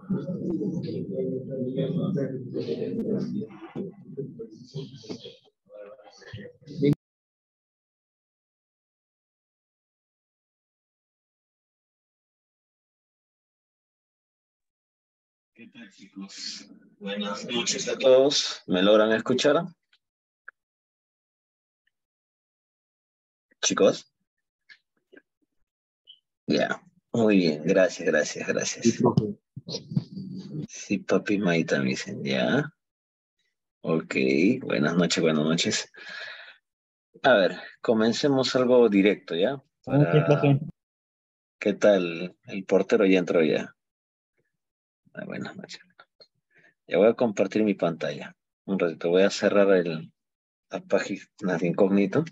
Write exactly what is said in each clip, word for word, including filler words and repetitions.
¿Qué tal, chicos? Buenas noches a todos. ¿Me logran escuchar? Chicos. Ya. Muy bien. Gracias, gracias, gracias. Sí, papi Maita me dicen. Ya. Ok. Buenas noches, buenas noches. A ver, comencemos algo directo, ¿ya? Para... ¿Qué tal? El portero ya entró ya. Ah, buenas noches. Ya voy a compartir mi pantalla. Un ratito. Voy a cerrar el, la página de incógnito.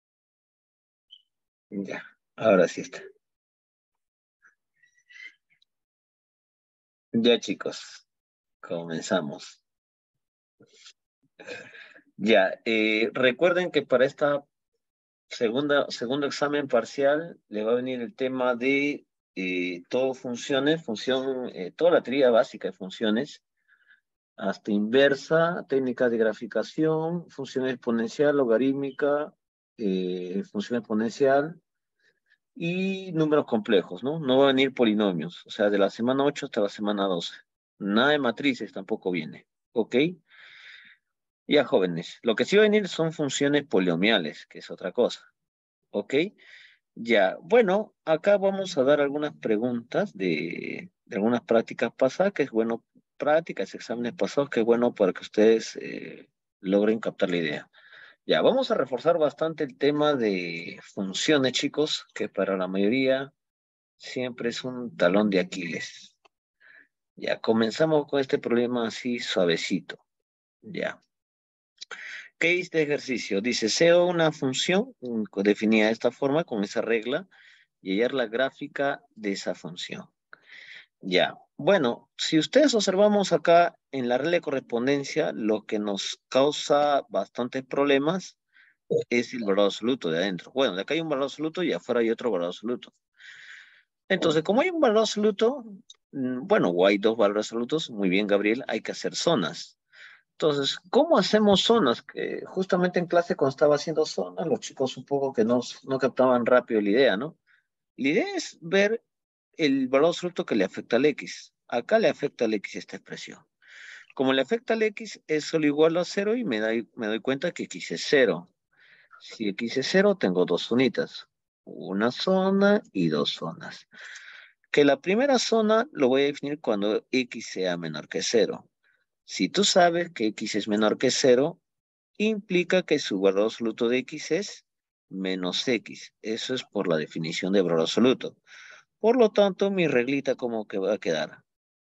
Ya. Ahora sí está. Ya, chicos. Comenzamos. Ya, eh, recuerden que para esta segunda, segundo examen parcial le va a venir el tema de eh, todo funciones, función, eh, toda la teoría básica de funciones, hasta inversa, técnicas de graficación, función exponencial, logarítmica, eh, función exponencial y números complejos, ¿no? No va a venir polinomios, o sea, de la semana ocho hasta la semana doce. Nada de matrices tampoco viene, ¿ok? Ya, jóvenes, lo que sí va a venir son funciones polinomiales, que es otra cosa. ¿Ok? Ya, bueno, acá vamos a dar algunas preguntas de, de algunas prácticas pasadas, que es bueno, prácticas, exámenes pasados, que es bueno para que ustedes eh, logren captar la idea. Ya, vamos a reforzar bastante el tema de funciones, chicos, que para la mayoría siempre es un talón de Aquiles. Ya, comenzamos con este problema así suavecito. Ya. ¿Qué dice este ejercicio? Dice, sea una función mm, definida de esta forma, con esa regla, y hallar la gráfica de esa función. Ya. Bueno, si ustedes observamos acá en la regla de correspondencia, lo que nos causa bastantes problemas es el valor absoluto de adentro. Bueno, de acá hay un valor absoluto y afuera hay otro valor absoluto. Entonces, como hay un valor absoluto, mm, bueno, o hay dos valores absolutos, muy bien, Gabriel, hay que hacer zonas. Entonces, ¿cómo hacemos zonas? Que justamente en clase cuando estaba haciendo zonas, los chicos un poco que no, no captaban rápido la idea, ¿no? La idea es ver el valor absoluto que le afecta al X. Acá le afecta al X esta expresión. Como le afecta al X, es solo igual a cero y me doy, me doy cuenta que X es cero. Si X es cero, tengo dos zonitas. Una zona y dos zonas. Que la primera zona lo voy a definir cuando X sea menor que cero. Si tú sabes que X es menor que cero, implica que su valor absoluto de X es menos X. Eso es por la definición de valor absoluto. Por lo tanto, mi reglita como que va a quedar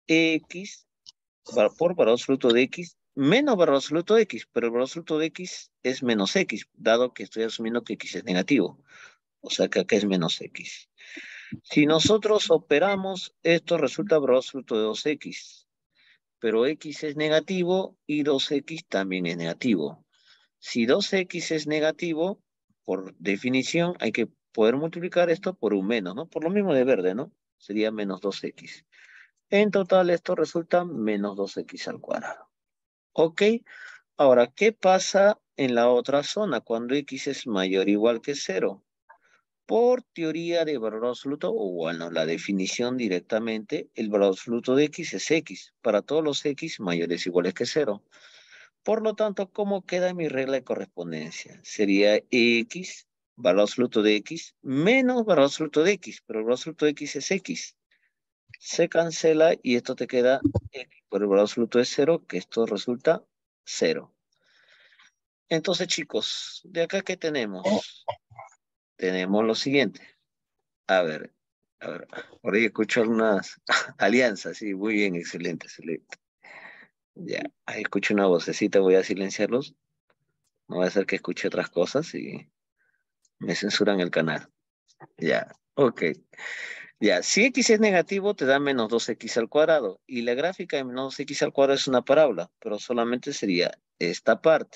X por valor absoluto de X menos valor absoluto de X, pero el valor absoluto de X es menos X, dado que estoy asumiendo que X es negativo. O sea que acá es menos X. Si nosotros operamos, esto resulta valor absoluto de dos X, pero X es negativo y dos X también es negativo. Si dos X es negativo, por definición hay que poder multiplicar esto por un menos, ¿no? Por lo mismo de verde, ¿no? Sería menos dos X. En total esto resulta menos dos X al cuadrado. ¿Ok? Ahora, ¿qué pasa en la otra zona cuando X es mayor o igual que cero? Por teoría de valor absoluto, o bueno, la definición directamente, el valor absoluto de X es X, para todos los X mayores o iguales que cero. Por lo tanto, ¿cómo queda mi regla de correspondencia? Sería X, valor absoluto de X, menos valor absoluto de X, pero el valor absoluto de X es X. Se cancela y esto te queda X por el valor absoluto de cero, que esto resulta cero. Entonces, chicos, ¿de acá qué tenemos? Tenemos lo siguiente. A ver, a ver, por ahí escucho algunas alianzas, sí, muy bien, excelente, excelente. Ya, ahí escucho una vocecita, voy a silenciarlos. No va a ser que escuche otras cosas y me censuran el canal. Ya, ok. Ya, si X es negativo, te da menos dos X al cuadrado. Y la gráfica de menos dos X al cuadrado es una parábola, pero solamente sería esta parte.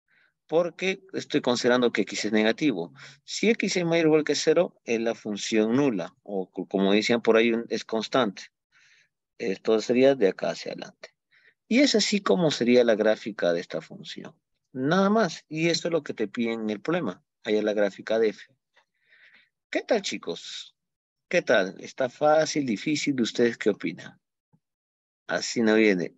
Porque estoy considerando que X es negativo. Si X es mayor o igual que cero, es la función nula. O como decían por ahí, es constante. Esto sería de acá hacia adelante. Y es así como sería la gráfica de esta función. Nada más. Y esto es lo que te piden en el problema. Ahí es la gráfica de f. ¿Qué tal, chicos? ¿Qué tal? ¿Está fácil, difícil? ¿Ustedes qué opinan? Así no viene.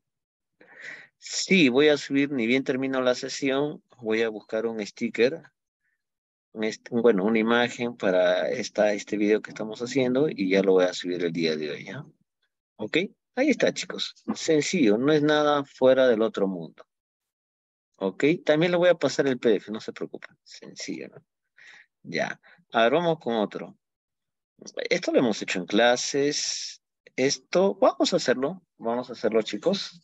Sí, voy a subir, ni bien termino la sesión, voy a buscar un sticker, un est- un- bueno, una imagen para esta, este video que estamos haciendo y ya lo voy a subir el día de hoy, ¿ya? ¿Ok? Ahí está, chicos. Sencillo, no es nada fuera del otro mundo. ¿Ok? También le voy a pasar el P D F, no se preocupen. Sencillo, ¿no? Ya. Ahora vamos con otro. Esto lo hemos hecho en clases. Esto, vamos a hacerlo. Vamos a hacerlo, chicos.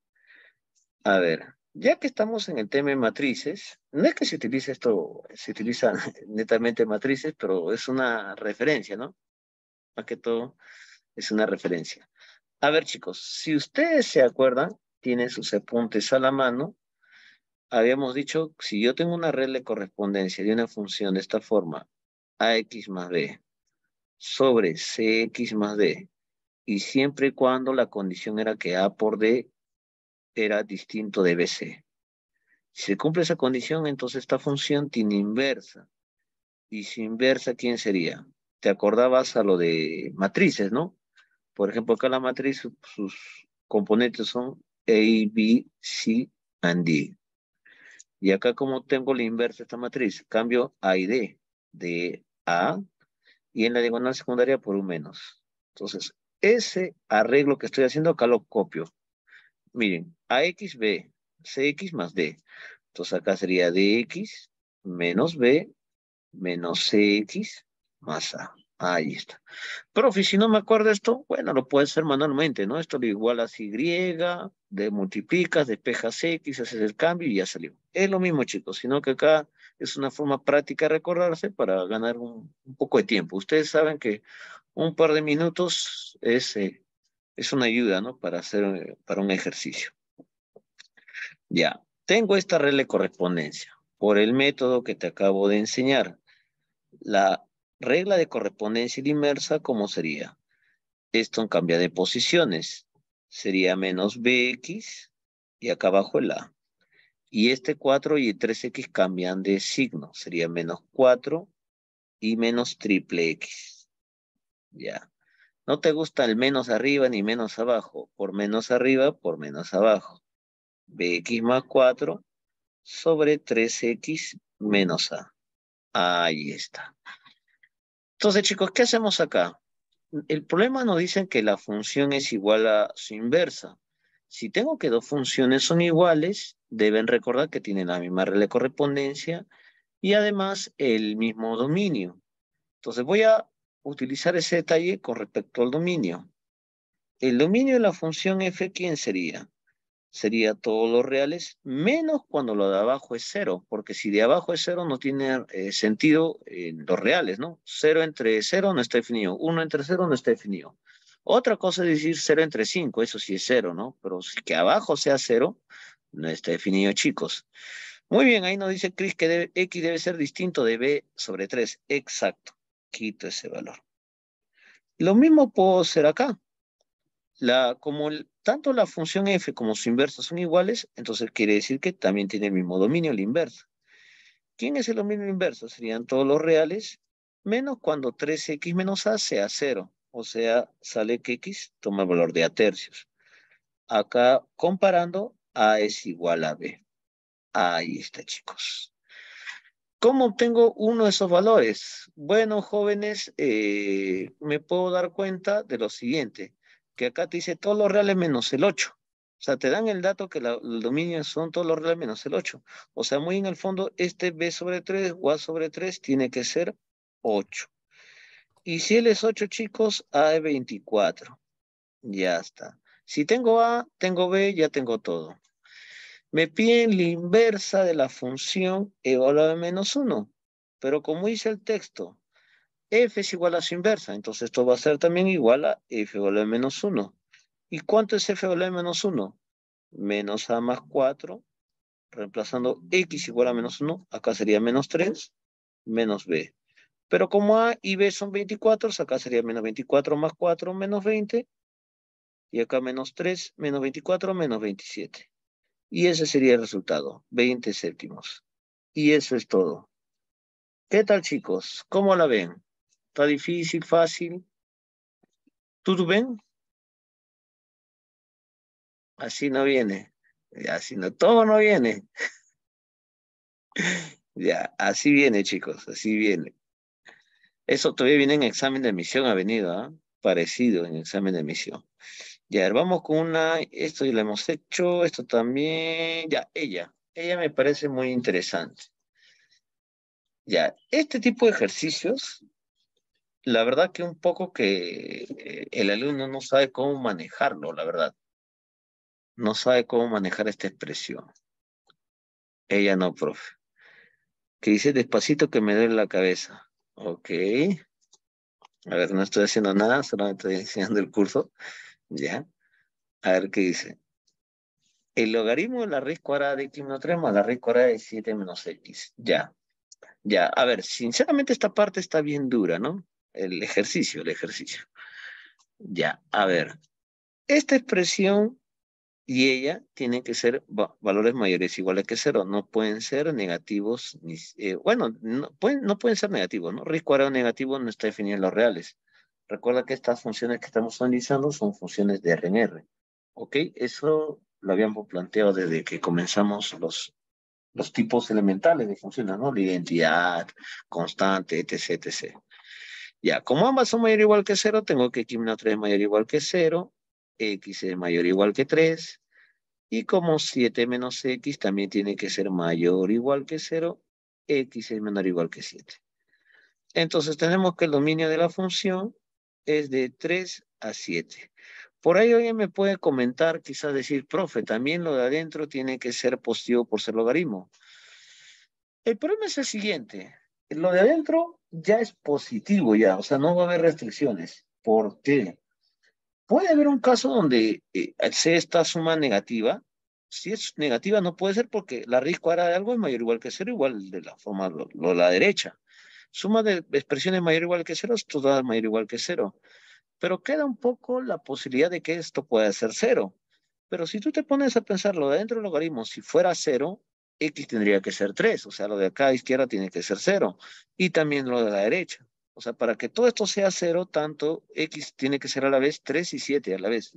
A ver, ya que estamos en el tema de matrices, no es que se utilice esto, se utiliza netamente matrices, pero es una referencia, ¿no? Más que todo, es una referencia. A ver, chicos, si ustedes se acuerdan, tienen sus apuntes a la mano. Habíamos dicho, si yo tengo una red de correspondencia de una función de esta forma, ax más b sobre cx más d, y siempre y cuando la condición era que a por d era distinto de bc. Si se cumple esa condición, entonces esta función tiene inversa. Y si inversa, ¿quién sería? Te acordabas a lo de matrices, ¿no? Por ejemplo, acá la matriz, su- sus componentes son A, B, C, and D. Y acá como tengo la inversa de esta matriz, cambio A y D, de A, y en la diagonal secundaria por un menos. Entonces, ese arreglo que estoy haciendo acá lo copio. Miren, A X, B, C X más D. Entonces acá sería D X menos B menos C X más A. Ahí está. Profe, si no me acuerdo esto, bueno, lo puedes hacer manualmente, ¿no? Esto lo igualas Y, de multiplicas, despejas X, haces el cambio y ya salió. Es lo mismo, chicos, sino que acá es una forma práctica de recordarse para ganar un, un poco de tiempo. Ustedes saben que un par de minutos es, eh, es una ayuda, ¿no? Para hacer, eh, para un ejercicio. Ya, tengo esta regla de correspondencia por el método que te acabo de enseñar. La regla de correspondencia inversa, ¿cómo sería? Esto en cambia de posiciones. Sería menos B X y acá abajo el A. Y este cuatro y tres X cambian de signo. Sería menos cuatro y menos triple X. Ya. No te gusta el menos arriba ni menos abajo. Por menos arriba, por menos abajo. B X más cuatro sobre tres X menos A. Ahí está. Entonces, chicos, ¿qué hacemos acá? El problema nos dice que la función es igual a su inversa. Si tengo que dos funciones son iguales, deben recordar que tienen la misma regla de correspondencia y además el mismo dominio. Entonces voy a utilizar ese detalle con respecto al dominio. El dominio de la función f, ¿quién sería? Sería todos los reales, menos cuando lo de abajo es cero, porque si de abajo es cero no tiene eh, sentido en los reales, ¿no? Cero entre cero no está definido, uno entre cero no está definido. Otra cosa es decir cero entre cinco, eso sí es cero, ¿no? Pero si que abajo sea cero, no está definido, chicos. Muy bien, ahí nos dice Chris que debe- X debe ser distinto de B sobre tres. Exacto, quito ese valor. Lo mismo puedo hacer acá. La, como el- tanto la función f como su inversa son iguales, entonces quiere decir que también tiene el mismo dominio, la inversa. ¿Quién es el dominio inverso? Serían todos los reales, menos cuando tres x menos a sea cero. O sea, sale que x toma el valor de a tercios. Acá, comparando, a es igual a b. Ahí está, chicos. ¿Cómo obtengo uno de esos valores? Bueno, jóvenes, eh, me puedo dar cuenta de lo siguiente, que acá te dice todos los reales menos el ocho. O sea, te dan el dato que la- el dominio son todos los reales menos el ocho. O sea, muy en el fondo, este b sobre tres o a sobre tres tiene que ser ocho. Y si él es ocho, chicos, a es veinticuatro. Ya está. Si tengo a, tengo b, ya tengo todo. Me piden la inversa de la función evaluada de menos uno. Pero como dice el texto, f es igual a su inversa. Entonces esto va a ser también igual a f evaluado de menos uno. ¿Y cuánto es f evaluado de menos uno? Menos a más cuatro, reemplazando x igual a menos uno. Acá sería menos tres, menos b. Pero como a y b son veinticuatro, acá sería menos veinticuatro más cuatro, menos veinte. Y acá menos tres, menos veinticuatro, menos veintisiete. Y ese sería el resultado, veinte séptimos. Y eso es todo. ¿Qué tal, chicos? ¿Cómo la ven? ¿Está difícil, fácil? ¿Tú ven? Así no viene. Así no, todo no viene. Ya, así viene, chicos, así viene. Eso todavía viene en examen de admisión, ha venido, ¿ah? Parecido en examen de admisión. Ya, a ver, vamos con una, esto ya lo hemos hecho, esto también, ya, ella, ella me parece muy interesante. Ya, este tipo de ejercicios, la verdad que un poco que eh, el alumno no sabe cómo manejarlo, la verdad, no sabe cómo manejar esta expresión. Ella no, profe. Que dice despacito que me duele la cabeza. Ok, a ver, no estoy haciendo nada, solamente estoy enseñando el curso, ya. A ver qué dice. El logaritmo de la raíz cuadrada de x menos tres más la raíz cuadrada de siete menos x. Ya, ya. A ver, sinceramente esta parte está bien dura, ¿no? El ejercicio, el ejercicio. Ya, a ver. Esta expresión y ella tienen que ser va- valores mayores o iguales que cero. No pueden ser negativos, ni, eh, bueno, no pueden, no pueden ser negativos, ¿no? Raíz cuadrada negativo no está definido en los reales. Recuerda que estas funciones que estamos analizando son funciones de R en R. ¿Ok? Eso lo habíamos planteado desde que comenzamos los, los tipos elementales de funciones, ¿no? La identidad, constante, etc, etcétera. Ya, como ambas son mayor o igual que cero, tengo que x menos tres es mayor o igual que cero, x es mayor o igual que tres, y como siete menos x también tiene que ser mayor o igual que cero, x es menor o igual que siete. Entonces tenemos que el dominio de la función es de tres a siete. Por ahí alguien me puede comentar, quizás decir, profe, también lo de adentro tiene que ser positivo por ser logaritmo. El problema es el siguiente, lo de adentro ya es positivo ya, o sea, no va a haber restricciones. ¿Por qué? Puede haber un caso donde eh, sea esta suma negativa. Si es negativa no puede ser porque la raíz cuadrada de algo es mayor o igual que cero, igual de la forma lo, lo- la derecha. Suma de expresiones mayor o igual que cero es toda mayor o igual que cero. Pero queda un poco la posibilidad de que esto pueda ser cero. Pero si tú te pones a pensar lo de dentro del logaritmo, si fuera cero, x tendría que ser tres, o sea, lo de acá a izquierda tiene que ser cero, y también lo de la derecha. O sea, para que todo esto sea cero, tanto x tiene que ser a la vez tres y siete a la vez.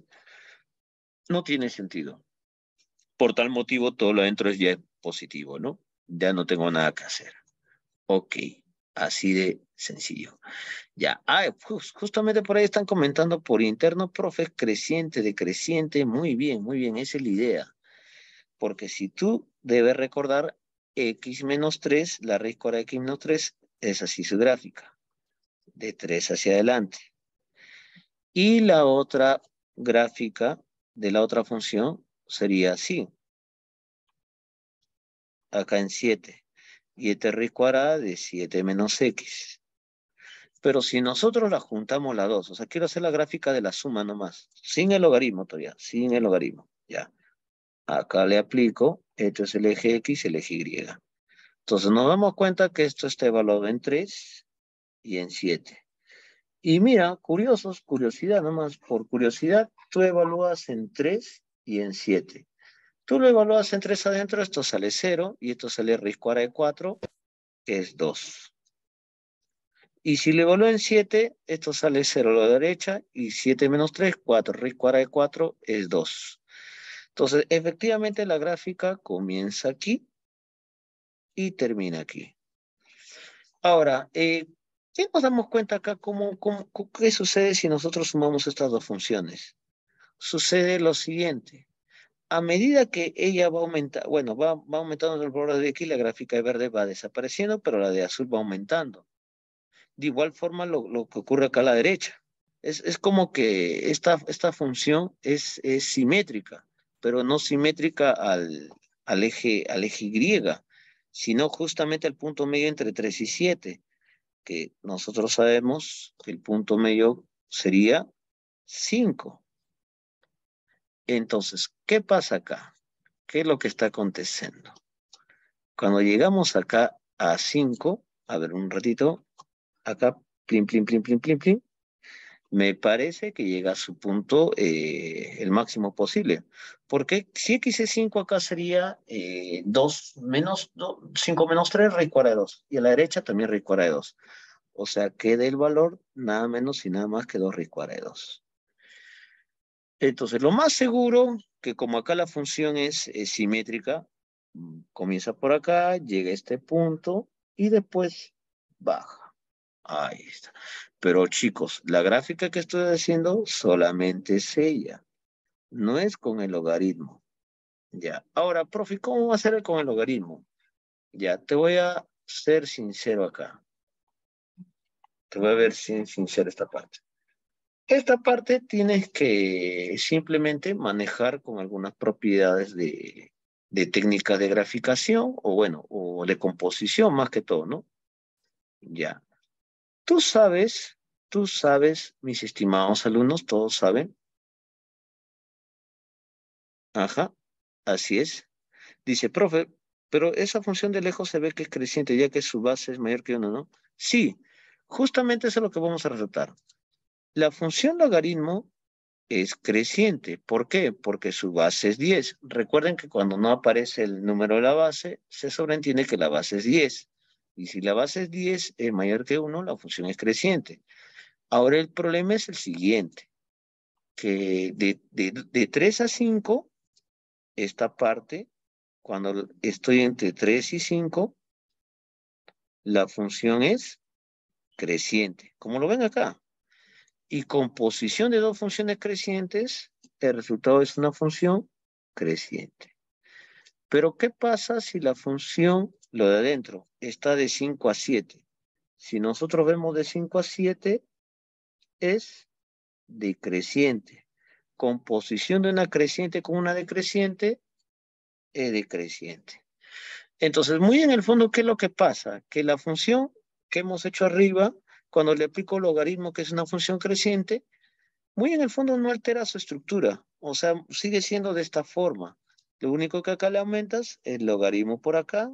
No tiene sentido. Por tal motivo, todo lo dentro es ya positivo, ¿no? Ya no tengo nada que hacer. Ok, así de sencillo. Ya, ah, jus- justamente por ahí están comentando por interno, profe, creciente, decreciente, muy bien, muy bien, esa es la idea. Porque si tú debes recordar x menos tres, la raíz cuadrada de x menos tres es así su gráfica, de tres hacia adelante. Y la otra gráfica de la otra función sería así, acá en siete. Y esta raíz cuadrada de siete menos x. Pero si nosotros la juntamos las dos, o sea, quiero hacer la gráfica de la suma nomás, sin el logaritmo todavía, sin el logaritmo, ya. Acá le aplico, esto es el eje X y el eje Y. Entonces nos damos cuenta que esto está evaluado en tres y en siete. Y mira, curiosos, curiosidad nomás, por curiosidad, tú evalúas en tres y en siete. Tú lo evalúas en tres adentro, esto sale cero y esto sale raíz cuadrada de cuatro, que es dos. Y si lo evalúo en siete, esto sale cero a la derecha y siete menos tres, cuatro. Raíz cuadrada de cuatro es dos. Entonces, efectivamente, la gráfica comienza aquí y termina aquí. Ahora, eh, ¿qué nos damos cuenta acá? ¿Cómo, cómo, cu- qué sucede si nosotros sumamos estas dos funciones? Sucede lo siguiente. A medida que ella va aumentando, bueno, va, va aumentando el valor de X, la gráfica de verde va desapareciendo, pero la de azul va aumentando. De igual forma, lo, lo que ocurre acá a la derecha. Es, es como que esta, esta función es, es simétrica, pero no simétrica al, al eje, al eje Y, sino justamente al punto medio entre tres y siete, que nosotros sabemos que el punto medio sería cinco. Entonces, ¿qué pasa acá? ¿Qué es lo que está aconteciendo? Cuando llegamos acá a cinco, a ver un ratito, acá, plim, plim, plim, plim, plim, plim, Me parece que llega a su punto eh, el máximo posible. Porque si x es cinco acá sería eh, dos menos, dos, cinco menos tres raíz cuadrada de dos. Y a la derecha también raíz cuadrada de dos. O sea, queda el valor nada menos y nada más que dos raíz cuadrada de dos. Entonces, lo más seguro, que como acá la función es, es simétrica, mm, comienza por acá, llega a este punto y después baja. Ahí está. Pero chicos, la gráfica que estoy haciendo solamente es ella, no es con el logaritmo. Ya. Ahora, profe, ¿cómo va a ser con el logaritmo? Ya, te voy a ser sincero acá. Te voy a ver sin sincero esta parte. Esta parte tienes que simplemente manejar con algunas propiedades de, de técnica de graficación o bueno, o de composición más que todo, ¿no? Ya. Tú sabes, tú sabes, mis estimados alumnos, todos saben. Ajá, así es. Dice, profe, pero esa función de lejos se ve que es creciente ya que su base es mayor que uno, ¿no? Sí, justamente eso es lo que vamos a resaltar. La función logaritmo es creciente. ¿Por qué? Porque su base es diez. Recuerden que cuando no aparece el número de la base, se sobreentiende que la base es diez. Y si la base es diez, es mayor que uno, la función es creciente. Ahora el problema es el siguiente, que de, de, de tres a cinco, esta parte, cuando estoy entre tres y cinco, la función es creciente, como lo ven acá. Y composición de dos funciones crecientes, el resultado es una función creciente. Pero ¿qué pasa si la función, lo de adentro, está de cinco a siete? Si nosotros vemos de cinco a siete, es decreciente. Composición de una creciente con una decreciente es decreciente. Entonces, muy en el fondo, ¿qué es lo que pasa? Que la función que hemos hecho arriba, cuando le aplico logaritmo, que es una función creciente, muy en el fondo no altera su estructura. O sea, sigue siendo de esta forma. Lo único que acá le aumentas es logaritmo por acá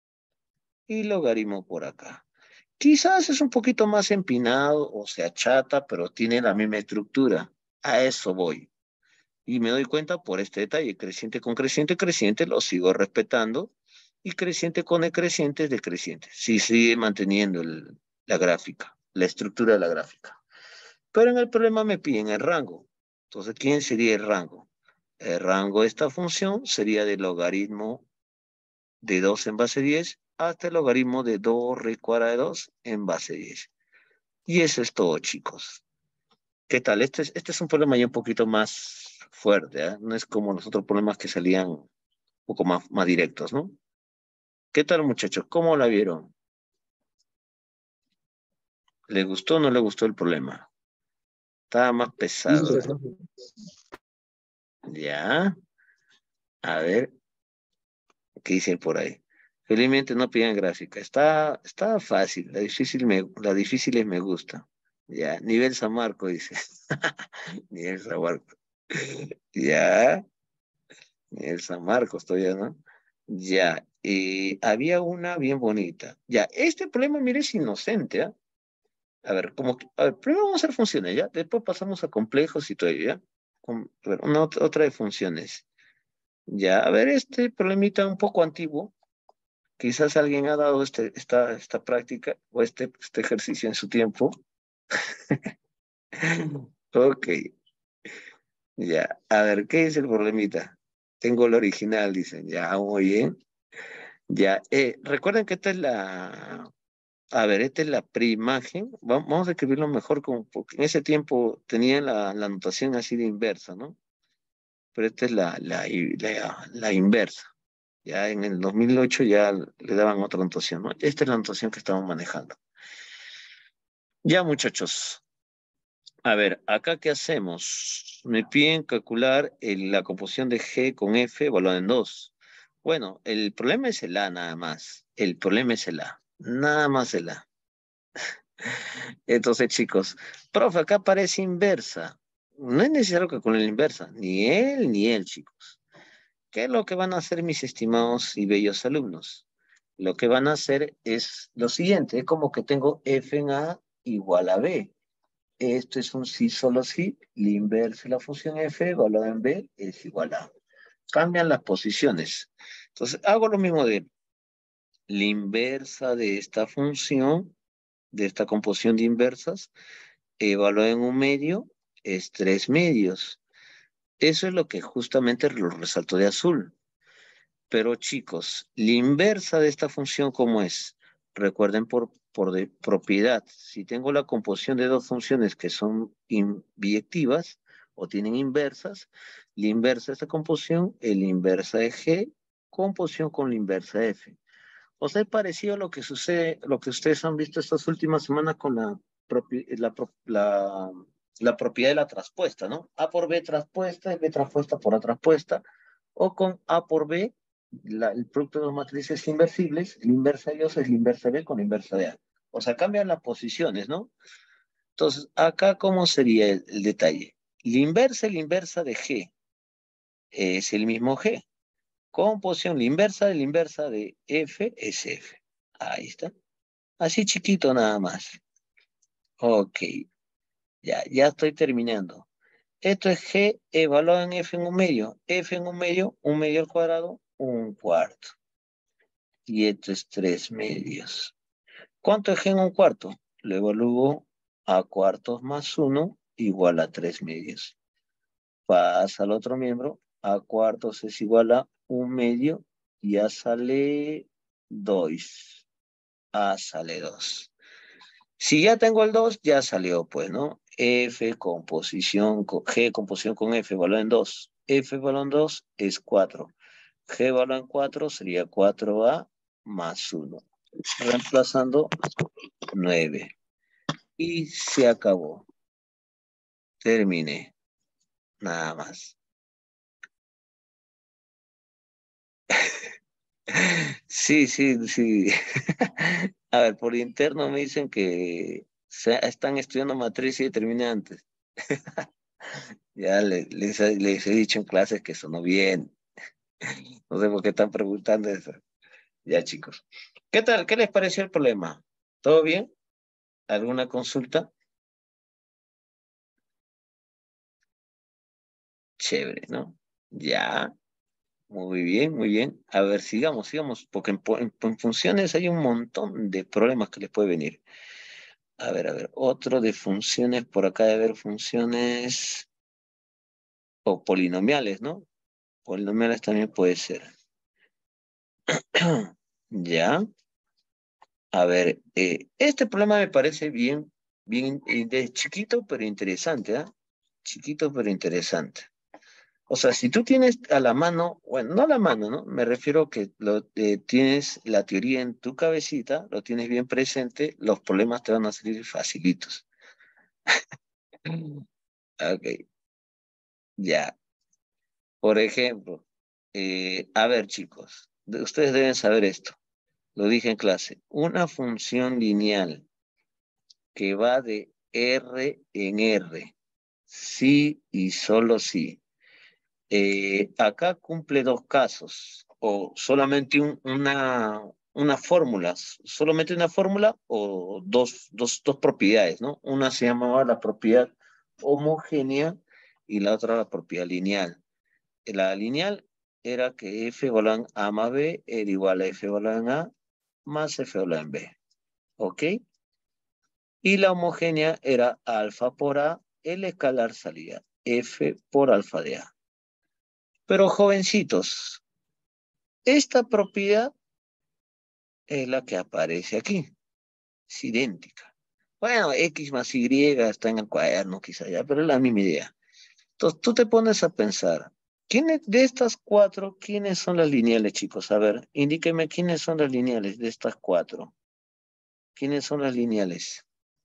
y logaritmo por acá. Quizás es un poquito más empinado o se achata, pero tiene la misma estructura. A eso voy. Y me doy cuenta por este detalle, creciente con creciente, creciente, lo sigo respetando, y creciente con decreciente es decreciente. Sí, sigue manteniendo el, la gráfica, la estructura de la gráfica. Pero en el problema me piden el rango. Entonces, ¿quién sería el rango? El rango de esta función sería del logaritmo de dos en base diez hasta el logaritmo de dos raíz cuadrada de dos en base diez. Y eso es todo, chicos. ¿Qué tal? Este es, este es un problema ya un poquito más fuerte, ¿eh? No es como los otros problemas que salían un poco más, más directos, ¿no? ¿Qué tal, muchachos? ¿Cómo la vieron? ¿Le gustó o no le gustó el problema? Estaba más pesado, ¿no? Ya. A ver, ¿qué dicen por ahí? Felizmente no piden gráfica. Está, está fácil. La difícil, me, la difícil es me gusta. Ya. Nivel San Marco, dice. Nivel San Marco. Ya. El San Marcos todavía, ¿no? Ya, y había una bien bonita. Ya, este problema, mire, es inocente, ¿ah? A ver, como, que- a ver, primero vamos a hacer funciones, ¿ya? Después pasamos a complejos y todo ello, ¿ya? Con- a ver, una otra, otra de funciones. Ya, a ver, este problemita un poco antiguo. Quizás alguien ha dado este, esta, esta práctica o este, este ejercicio en su tiempo. Ok, ya. A ver, ¿qué es el problemita? Tengo el original, dicen. Ya, muy bien. Ya, eh, recuerden que esta es la, a ver, esta es la preimagen. Va- Vamos a escribirlo mejor, como, porque en ese tiempo tenían la, la notación así de inversa, ¿no? Pero esta es la, la, i- la, la inversa. Ya en el dos mil ocho ya le daban otra notación, ¿no? Esta es la notación que estamos manejando. Ya, muchachos. A ver, acá ¿qué hacemos? Me piden calcular el- la composición de G con F evaluada en dos. Bueno, el problema es el A nada más. El problema es el A. Nada más el A. Entonces, chicos, profe, acá aparece inversa. No es necesario que con la inversa, ni él ni él, chicos. ¿Qué es lo que van a hacer mis estimados y bellos alumnos? Lo que van a hacer es lo siguiente, es como que tengo F en A igual a B. Esto es un sí, solo sí. La inversa de la función f evaluada en b es igual a. Cambian las posiciones. Entonces, hago lo mismo de la inversa de esta función, de esta composición de inversas, evaluada en un medio, es tres medios. Eso es lo que justamente lo resaltó de azul. Pero chicos, la inversa de esta función, ¿cómo es? Recuerden por, por de propiedad. Si tengo la composición de dos funciones que son biyectivas o tienen inversas, la inversa de esta composición es la inversa de G, composición con la inversa de F. O sea, es parecido a lo que sucede, lo que ustedes han visto estas últimas semanas con la, la, la, la propiedad de la traspuesta, ¿no? A por B traspuesta y B traspuesta por A traspuesta, o con A por B, la, el producto de dos matrices inversibles, la inversa de ellos es la inversa de B con la inversa de A. O sea, cambian las posiciones, ¿no? Entonces, acá, ¿cómo sería el, el detalle? La inversa y la inversa de G es el mismo G. Composición, la inversa de la inversa de F es F. Ahí está. Así chiquito nada más. Ok, ya, ya estoy terminando. Esto es G evaluado en F en un medio. F en un medio, un medio al cuadrado, un cuarto. Y esto es tres medios. ¿Cuánto es G en un cuarto? Lo evalúo a cuartos más uno igual a tres medios. Pasa al otro miembro. A cuartos es igual a un medio. Ya sale dos. A sale dos. Si ya tengo el dos, ya salió, pues, ¿no? F composición, con, G composición con F, valor en dos. F valor en dos es cuatro. G valor en cuatro sería cuatro A más uno. Reemplazando nueve. Y se acabó. Terminé. Nada más. Sí, sí, sí. A ver, por interno me dicen que se, están estudiando matriz y determinantes. Ya le- les, he- les he dicho en clases que sonó bien. No sé por qué están preguntando eso. Ya, chicos. ¿Qué tal? ¿Qué les pareció el problema? ¿Todo bien? ¿Alguna consulta? Chévere, ¿no? Ya, muy bien, muy bien. A ver, sigamos, sigamos, porque en, pu- en- en funciones hay un montón de problemas que les puede venir. A ver, a ver, otro de funciones, por acá de ver funciones o polinomiales, ¿no? Polinomiales también puede ser. Ya, a ver, eh, este problema me parece bien, bien, eh, de chiquito pero interesante, ¿ah? Chiquito pero interesante. O sea, si tú tienes a la mano, bueno, no a la mano, ¿no? Me refiero que lo, eh, tienes la teoría en tu cabecita, lo tienes bien presente, los problemas te van a salir facilitos. Ok, ya. Por ejemplo, eh, a ver, chicos, de- ustedes deben saber esto. Lo dije en clase. Una función lineal que va de R en R, sí y solo sí. Eh, acá cumple dos casos, o solamente un- una, una fórmula, solamente una fórmula o dos, dos, dos propiedades, ¿no? Una se llamaba la propiedad homogénea y la otra la propiedad lineal. La lineal era que f igual a A más B era igual a f igual a A más f igual a B, ¿ok? Y la homogénea era alfa por A, el escalar salía f por alfa de A. Pero jovencitos, esta propiedad es la que aparece aquí. Es idéntica. Bueno, X más Y está en el cuaderno quizá ya, pero es la misma idea. Entonces tú te pones a pensar, ¿quiénes de estas cuatro, quiénes son las lineales, chicos? A ver, indíqueme quiénes son las lineales de estas cuatro. ¿Quiénes son las lineales?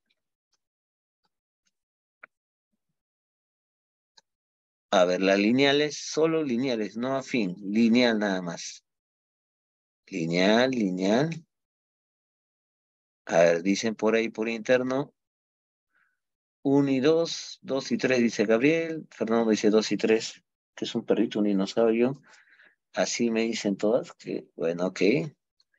A ver, las lineales, solo lineales, no afín, lineal nada más. Lineal, lineal. A ver, dicen por ahí por interno, uno y dos, dos y tres dice Gabriel, Fernando dice dos y tres, que es un perrito, un dinosaurio. Así me dicen todas, que bueno, ok,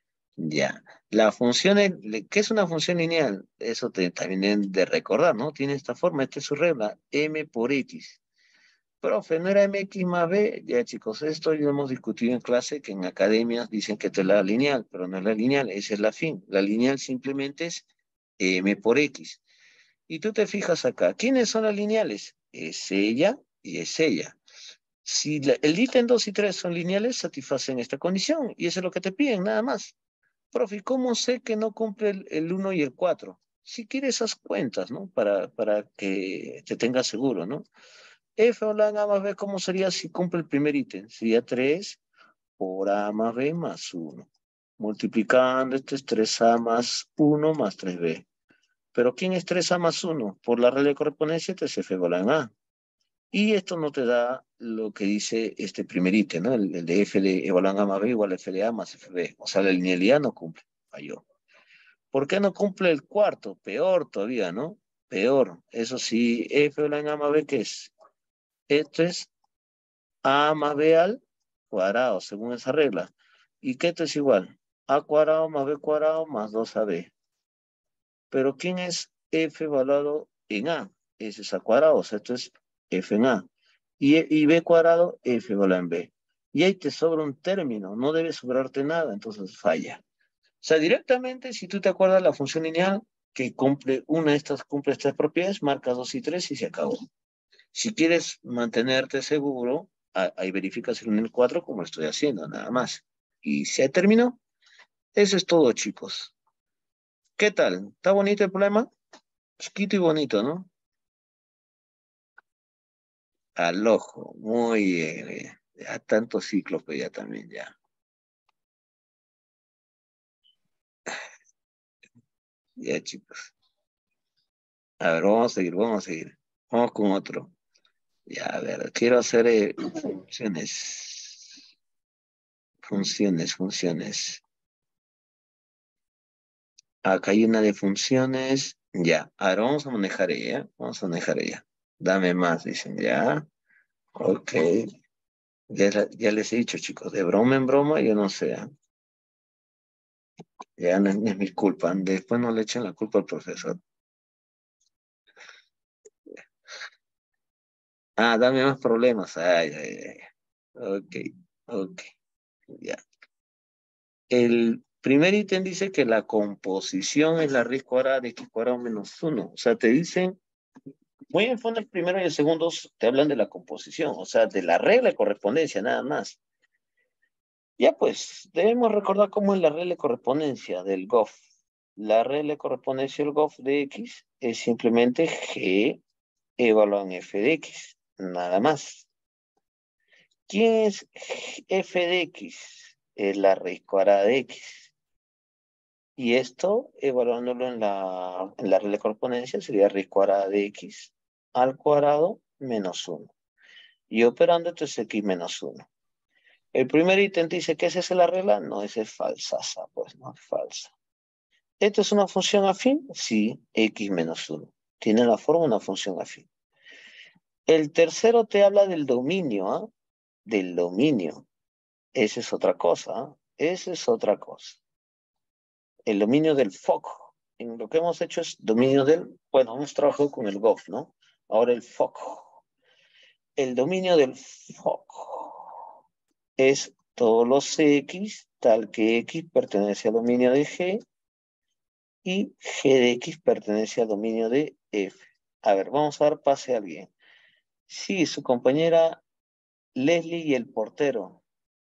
Ya. La función, en- ¿qué es una función lineal? Eso te, también es de recordar, ¿no? Tiene esta forma, esta es su regla, m por x. Profe, ¿no era mx más b? Ya, chicos, esto ya hemos discutido en clase, que en academias dicen que esto es la lineal, pero no es la lineal, esa es la fin. La lineal simplemente es m por x. Y tú te fijas acá, ¿quiénes son las lineales? Es ella y es ella. Si la- el ítem dos y tres son lineales, satisfacen esta condición, y eso es lo que te piden, nada más. Profe, ¿cómo sé que no cumple el, el uno y el cuatro? Si quieres esas cuentas, ¿no? Para, para que te tengas seguro, ¿no? F o la A más B, ¿cómo sería si cumple el primer ítem? Sería tres por A más B más uno. Multiplicando, este es tres A más uno más tres B. Pero ¿quién es tres A más uno? Por la regla de correspondencia, este es F igual a A. Y esto no te da lo que dice este primer ítem, ¿no? El, el de F de igual a más B igual a F de A más F B. O sea, la linealidad no cumple. Falló. ¿Por qué no cumple el cuarto? Peor todavía, ¿no? Peor. Eso sí, F igual a más B, ¿qué es? Esto es A más B al cuadrado, según esa regla. ¿Y qué esto es igual? A cuadrado más B cuadrado más dos A B. Pero ¿quién es F evaluado en A? Ese es A cuadrado, o sea, esto es F en A. Y, y B cuadrado, F evaluado en B. Y ahí te sobra un término, no debe sobrarte nada, entonces falla. O sea, directamente, si tú te acuerdas la función lineal que cumple una de estas, cumple estas propiedades, marcas dos y tres y se acabó. Si quieres mantenerte seguro, ahí verificas el uno y el cuatro como lo estoy haciendo, nada más. Y se terminó. Eso es todo, chicos. ¿Qué tal? ¿Está bonito el problema? Chiquito y bonito, ¿no? Al ojo, muy bien, bien. Ya tantos ciclos, pues ya también, ya. Ya, chicos. A ver, vamos a seguir, vamos a seguir. Vamos con otro. Ya, a ver, quiero hacer eh, funciones. Funciones, funciones. Acá hay una de funciones. Ya, ahora vamos a manejar ella. Vamos a manejar ella. Dame más, dicen, ya. Ok. Ya, la- ya les he dicho, chicos, de broma en broma, yo no sé. ¿Ah? Ya no, es no es mi culpa. Después no le echen la culpa al profesor. Ah, dame más problemas. Ay, ay, ay. Ok, ok, ya. El primer ítem dice que la composición es la raíz cuadrada de x cuadrado menos uno. O sea, te dicen, muy en fondo el primero y el segundo te hablan de la composición, o sea, de la regla de correspondencia, nada más. Ya pues, debemos recordar cómo es la regla de correspondencia del G O F. La regla de correspondencia del G O F de X es simplemente G evaluado en F de X, nada más. ¿Quién es F de X? Es la raíz cuadrada de X. Y esto, evaluándolo en la, en la regla de correspondencia, sería raíz cuadrada de X al cuadrado menos uno. Y operando esto es X menos uno. El primer ítem dice que esa es la regla, no, esa es falsaza, pues no es falsa. ¿Esto es una función afín? Sí, X menos uno. Tiene la forma de una función afín. El tercero te habla del dominio, ¿ah? ¿eh? Del dominio. Esa es otra cosa, ¿eh? Esa es otra cosa. El dominio del F O C. En lo que hemos hecho es dominio del, bueno, hemos trabajado con el G O F, ¿no? Ahora el F O C. El dominio del F O C es todos los X, tal que X pertenece al dominio de G y G de X pertenece al dominio de F. A ver, vamos a dar pase a alguien. Sí, su compañera Leslie y el portero.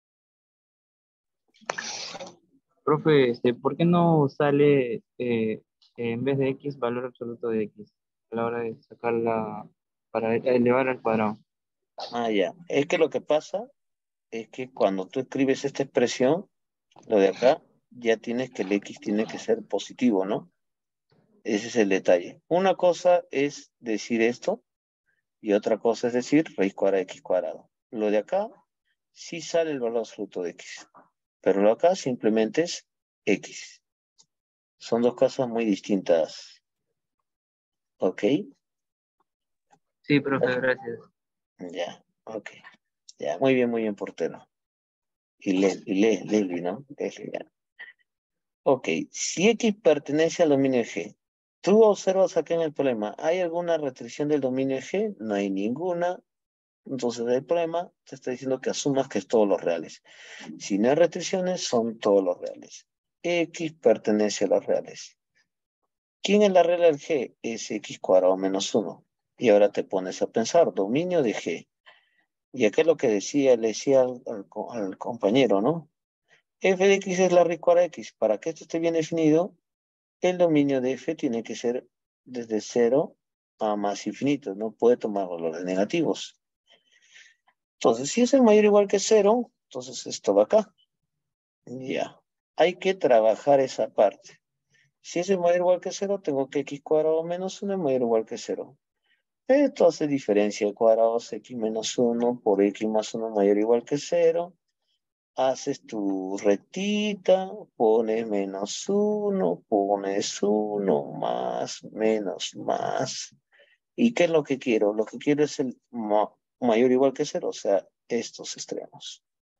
Profe, este, ¿por qué no sale eh, en vez de x valor absoluto de x a la hora de sacarla para elevar al cuadrado? Ah, ya. Es que lo que pasa es que cuando tú escribes esta expresión, lo de acá, ya tienes que el X tiene que ser positivo, ¿no? Ese es el detalle. Una cosa es decir esto y otra cosa es decir raíz cuadrada de X cuadrado. Lo de acá sí sale el valor absoluto de X, pero lo de acá simplemente es X. Son dos cosas muy distintas, ¿ok? Sí, profe, gracias. Ya, ok. Ya, muy bien, muy bien, portero. Y Le, y Le, Leslie, ¿no? Leslie, ya. Ok, si X pertenece al dominio de G, tú observas acá en el problema, ¿hay alguna restricción del dominio de G? No hay ninguna. Entonces el problema te está diciendo que asumas que es todos los reales. Si no hay restricciones, son todos los reales. X pertenece a los reales. ¿Quién es la regla del G? Es X cuadrado menos uno. Y ahora te pones a pensar, dominio de G. Y acá es lo que decía, le decía al, al, al compañero, ¿no? F de X es la raíz cuadrada de X. Para que esto esté bien definido, el dominio de F tiene que ser desde cero a más infinito. No puede tomar valores negativos. Entonces, si es el mayor o igual que cero, entonces esto va acá. Ya. Hay que trabajar esa parte. Si es el mayor o igual que cero, tengo que X cuadrado menos uno es mayor o igual que cero. Esto hace diferencia de cuadrados, X menos uno por X más uno mayor o igual que cero. Haces tu rectita, pones menos uno, pones uno, más, menos, más. ¿Y qué es lo que quiero? Lo que quiero es el ma mayor o igual que cero, o sea, estos extremos.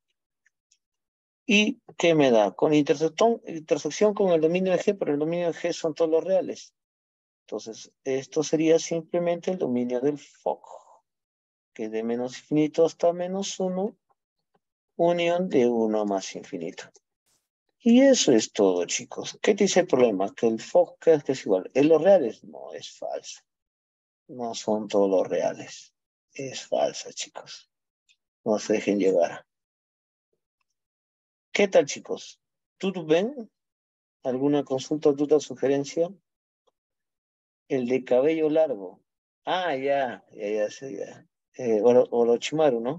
¿Y qué me da? Con intersección, intersección con el dominio de G, pero el dominio de G son todos los reales. Entonces, esto sería simplemente el dominio del foco, que es de menos infinito hasta menos uno, unión de uno más infinito. Y eso es todo, chicos. ¿Qué dice el problema? Que el foco es que es igual. ¿En los reales? No, es falso. No son todos los reales. Es falsa, chicos. No se dejen llevar. ¿Qué tal, chicos? ¿Tú ven? ¿Alguna consulta, duda, sugerencia? El de cabello largo. Ah, ya, ya, ya sé, ya. Eh, Oro- Orochimaru, ¿no?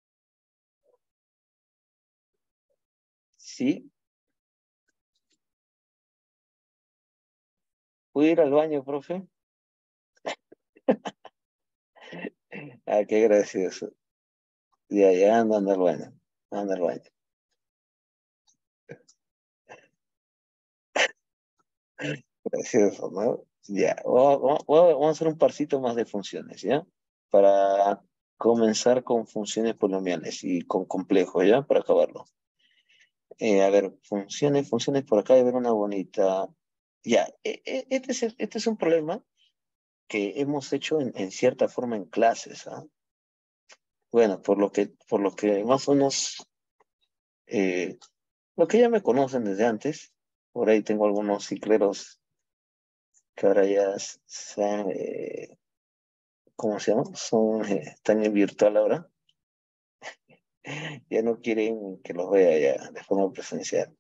Sí. ¿Puedo ir al baño, profe? Ah, qué gracioso. Ya, ya, anda, anda al baño. Anda al baño. Gracioso, ¿no? Ya, vamos, vamos a hacer un parcito más de funciones, ¿ya? Para comenzar con funciones polinomiales y con complejos, ¿ya? Para acabarlo. Eh, a ver, funciones, funciones, por acá hay ver una bonita. Ya, e- e- este es, el- este es un problema que hemos hecho en, en cierta forma en clases, ¿ah? Bueno, por lo que, por lo que más o menos, eh, lo que ya me conocen desde antes, por ahí tengo algunos cicleros que ahora ya s- se han, eh, ¿cómo se llama? Son, eh, están en virtual ahora, ya no quieren que los vea ya de forma presencial.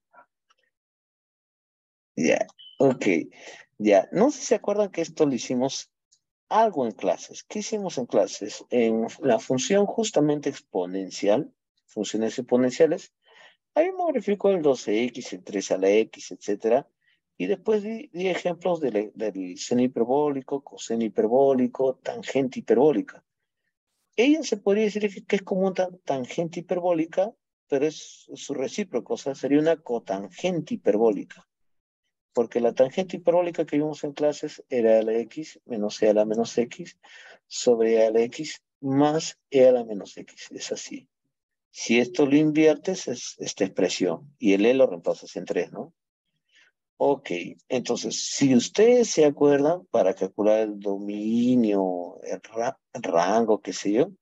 Ya, ok, ya. No sé si se acuerdan que esto lo hicimos algo en clases. ¿Qué hicimos en clases? En la función justamente exponencial, funciones exponenciales, ahí me verificó el doce equis, el tres a la X, etcétera. Y después di, di ejemplos del, del seno hiperbólico, coseno hiperbólico, tangente hiperbólica. Ella se podría decir que, que es como una tangente hiperbólica, pero es su recíproco, o sea, sería una cotangente hiperbólica. Porque la tangente hiperbólica que vimos en clases era e a la X menos e a la menos X sobre e a la X más e a la menos X. Es así. Si esto lo inviertes, es esta expresión. Y el e lo reemplazas en tres, ¿no? Ok, entonces, si ustedes se acuerdan, para calcular el dominio, el, ra el rango, qué sé yo,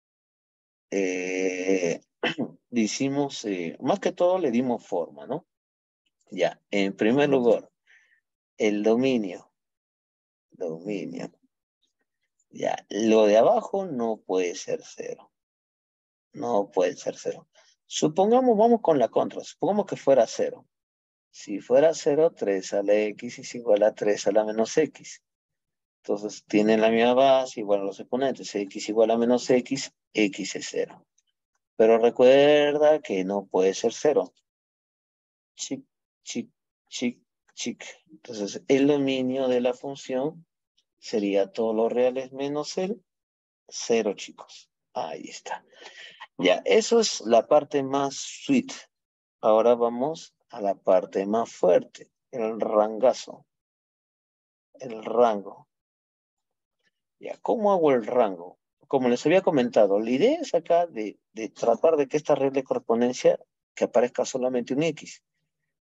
eh, hicimos, eh, más que todo le dimos forma, ¿no? Ya, en primer lugar, el dominio, dominio. Ya, lo de abajo no puede ser cero, no puede ser cero. Supongamos, vamos con la contra, supongamos que fuera cero. Si fuera cero, tres a la X es igual a tres a la menos X. Entonces, tienen la misma base, igual a los exponentes, X igual a menos X, X es cero. Pero recuerda que no puede ser cero. Chic, chic, chic, chic. Entonces, el dominio de la función sería todos los reales menos el cero, chicos. Ahí está. Ya, eso es la parte más sweet. Ahora vamos a la parte más fuerte, el rangazo, el rango. Ya, ¿cómo hago el rango? Como les había comentado, la idea es acá de, de tratar de que esta regla de correspondencia que aparezca solamente un X.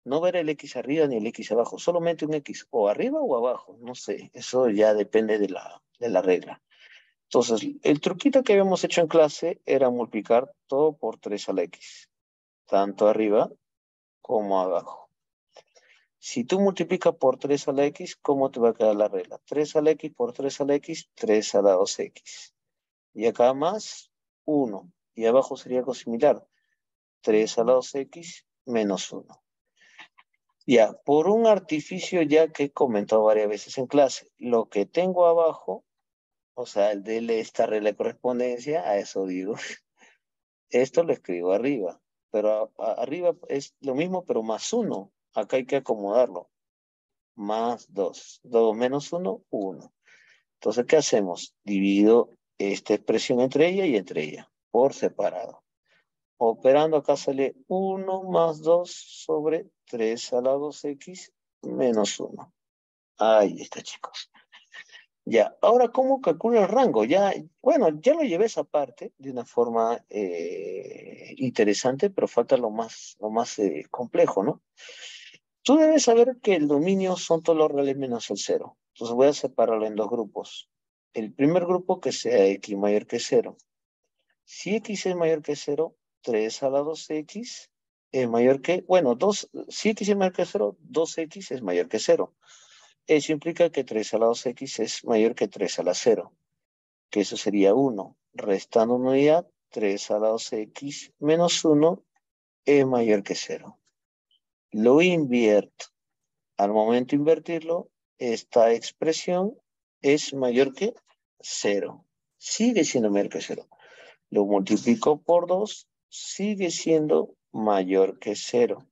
No ver el X arriba ni el X abajo, solamente un X, o arriba o abajo, no sé, eso ya depende de la, de la regla. Entonces, el truquito que habíamos hecho en clase era multiplicar todo por tres a la X, tanto arriba como abajo. Si tú multiplicas por tres a la X, ¿cómo te va a quedar la regla? tres a la X por tres a la X, tres a la dos X. Y acá más uno. Y abajo sería algo similar. tres a la dos X menos uno. Ya, por un artificio ya que he comentado varias veces en clase, lo que tengo abajo, o sea, el de esta regla de correspondencia, a eso digo, esto lo escribo arriba, pero a, a, arriba es lo mismo, pero más uno. Acá hay que acomodarlo. Más dos. dos menos uno, uno. Entonces, ¿qué hacemos? Divido esta expresión entre ella y entre ella, por separado. Operando acá sale uno más dos sobre tres a la dos X menos uno. Ahí está, chicos. Ya, ahora, ¿cómo calculo el rango? Ya, bueno, ya lo llevé esa parte de una forma eh, interesante, pero falta lo más, lo más eh, complejo, ¿no? Tú debes saber que el dominio son todos los reales menos el cero. Entonces voy a separarlo en dos grupos. El primer grupo que sea X mayor que cero. Si X es mayor que cero, tres a la dos X es mayor que, bueno, dos, si X es mayor que cero, dos X es mayor que cero. Eso implica que tres a la dos X es mayor que tres a la cero, que eso sería uno. Restando una unidad, tres a la dos X menos uno es mayor que cero. Lo invierto. Al momento de invertirlo, esta expresión es mayor que cero. Sigue siendo mayor que cero. Lo multiplico por dos, sigue siendo mayor que cero.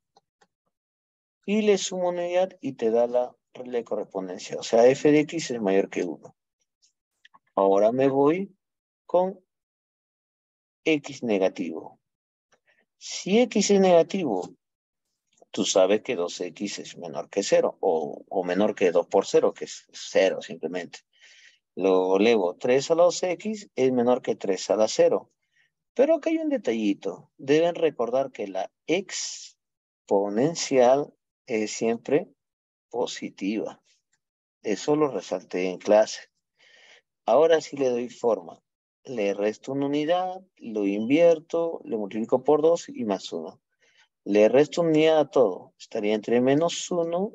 Y le sumo una unidad y te da la regla de correspondencia. O sea, f de x es mayor que uno. Ahora me voy con x negativo. Si x es negativo, tú sabes que dos x es menor que cero, o, o menor que dos por cero, que es cero simplemente. Lo elevo tres a la dos x es menor que tres a la cero. Pero acá hay un detallito. Deben recordar que la exponencial es siempre positiva. Eso lo resalté en clase. Ahora sí le doy forma. Le resto una unidad, lo invierto, le multiplico por dos y más uno. Le resto una unidad a todo. Estaría entre menos uno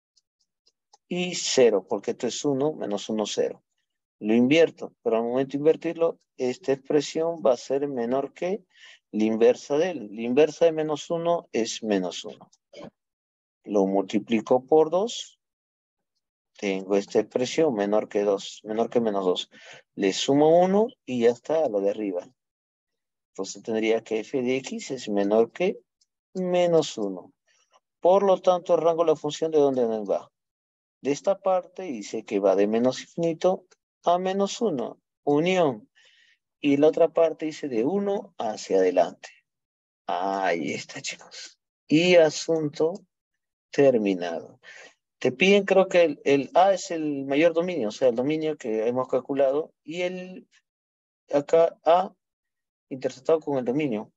y cero, porque esto es uno, menos uno, cero. Lo invierto, pero al momento de invertirlo, esta expresión va a ser menor que la inversa de él. La inversa de menos uno es menos uno. Lo multiplico por dos. Tengo esta expresión menor que dos, menor que menos dos. Le sumo uno y ya está a lo de arriba. Entonces tendría que f de x es menor que menos uno. Por lo tanto, el rango de la función de dónde nos va. De esta parte dice que va de menos infinito a menos uno. Unión. Y la otra parte dice de uno hacia adelante. Ahí está, chicos. Y asunto terminado. Te piden, creo que el, el A es el mayor dominio, o sea, el dominio que hemos calculado, y el acá A interceptado con el dominio.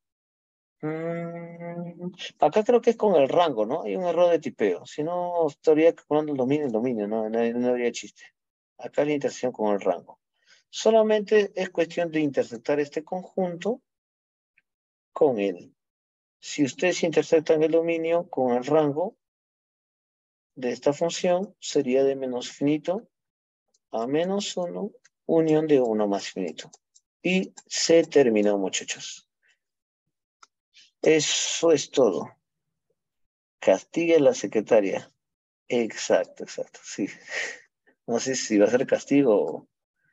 Mm, acá creo que es con el rango, ¿no? Hay un error de tipeo. Si no, estaría calculando el dominio, el dominio, no, no, no habría chiste. Acá la intersección con el rango. Solamente es cuestión de interceptar este conjunto con él. Si ustedes interceptan el dominio con el rango de esta función, sería de menos finito a menos uno, unión de uno más finito. Y se terminó, muchachos. Eso es todo. Castigue a la secretaria. Exacto, exacto, sí. No sé si va a ser castigo o...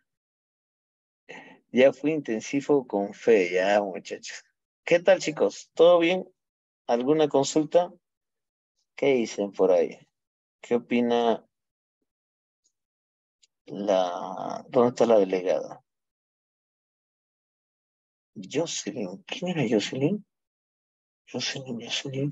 Ya fui intensivo con fe, ya, muchachos. ¿Qué tal, chicos? ¿Todo bien? ¿Alguna consulta? ¿Qué dicen por ahí? ¿Qué opina la... ¿Dónde está la delegada? Jocelyn. ¿Quién era Jocelyn? Jocelyn, Jocelyn.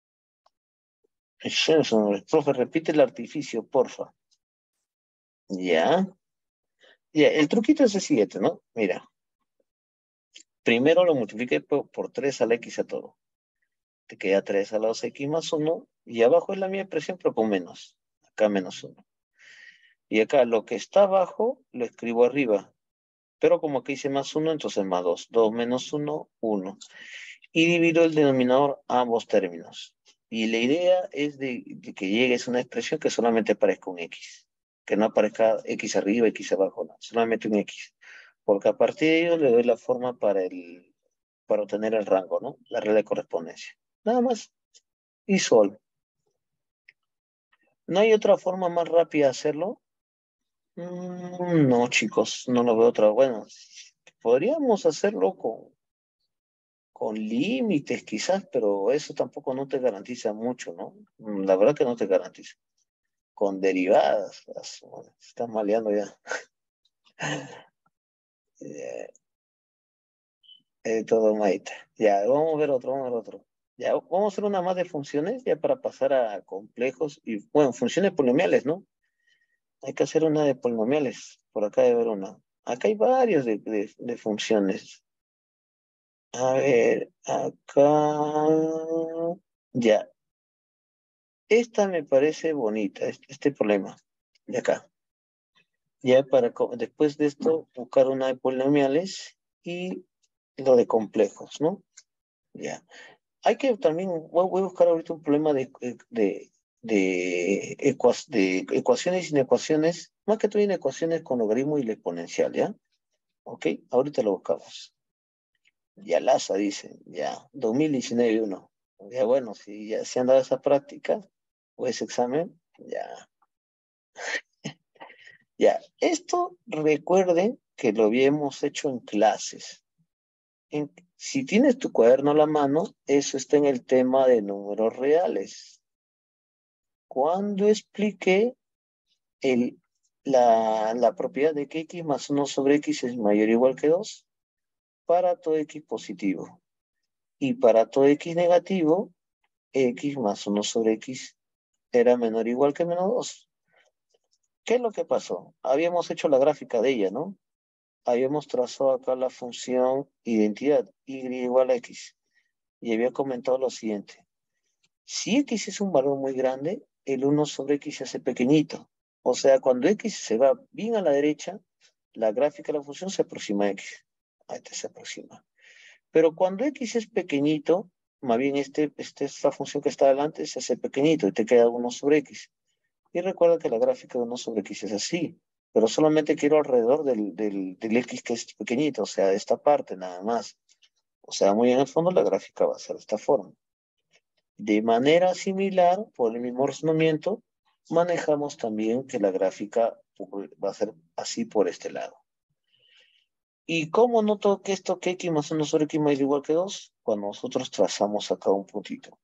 Jocelyn. Profe, repite el artificio, porfa. Ya. Ya, el truquito es el siguiente, ¿no? Mira. Primero lo multipliqué por, por tres a la x a todo. te queda tres a la dos x más uno, y abajo es la misma expresión, pero con menos. Acá menos uno. Y acá lo que está abajo, lo escribo arriba. Pero como aquí hice más uno, entonces más dos. dos menos uno, uno. Y divido el denominador a ambos términos. Y la idea es de, de que llegue a una expresión que solamente aparezca un x. Que no aparezca x arriba, x abajo, no. Solamente un x. Porque a partir de ello le doy la forma para, el, para obtener el rango, ¿no? La regla de correspondencia. Nada más. Y sol. ¿No hay otra forma más rápida de hacerlo? Mm, no, chicos, no lo veo otra. Bueno, podríamos hacerlo con, con límites quizás, pero eso tampoco no te garantiza mucho, ¿no? Mm, La verdad que no te garantiza. Con derivadas, las- bueno, se están maleando ya. Eh, eh, todo maíz. Ya, vamos a ver otro, vamos a ver otro. Ya, vamos a hacer una más de funciones, ya para pasar a complejos y, bueno, funciones polinomiales, ¿no? Hay que hacer una de polinomiales. Por acá debe haber una. Acá hay varios de, de, de funciones. A ver, acá. Ya. Esta me parece bonita, este, este problema. De acá. Ya para co- después de esto, buscar una de polinomiales y lo de complejos, ¿no? Ya. Hay que también, voy, voy a buscar ahorita un problema de, de, de, ecua- de ecuaciones y inecuaciones, más que todo inecuaciones con logaritmo y la exponencial, ¿ya? Ok, ahorita lo buscamos. Ya Laza dice, ya, dos mil diecinueve uno. Ya bueno, si ya se han dado esa práctica o ese examen, ya, ya. Esto recuerden que lo habíamos hecho en clases. En- si tienes tu cuaderno a la mano, eso está en el tema de números reales. Cuando expliqué el, la, la propiedad de que x más uno sobre x es mayor o igual que dos para todo x positivo. Y para todo x negativo, x más uno sobre x era menor o igual que menos dos. ¿Qué es lo que pasó? Habíamos hecho la gráfica de ella, ¿no? Habíamos trazado acá la función identidad, y igual a x. Y había comentado lo siguiente. Si x es un valor muy grande, el uno sobre x se hace pequeñito. O sea, cuando x se va bien a la derecha, la gráfica de la función se aproxima a x. Ahí te se aproxima. Pero cuando x es pequeñito, más bien este, este, esta función que está adelante se hace pequeñito y te queda uno sobre x. Y recuerda que la gráfica de uno sobre x es así, pero solamente quiero alrededor del, del, del x que es pequeñito, o sea, de esta parte nada más. O sea, muy en el fondo la gráfica va a ser de esta forma. De manera similar, por el mismo razonamiento, manejamos también que la gráfica va a ser así por este lado. ¿Y cómo noto que esto que x más uno sobre x más igual que dos? Cuando nosotros trazamos acá un puntito.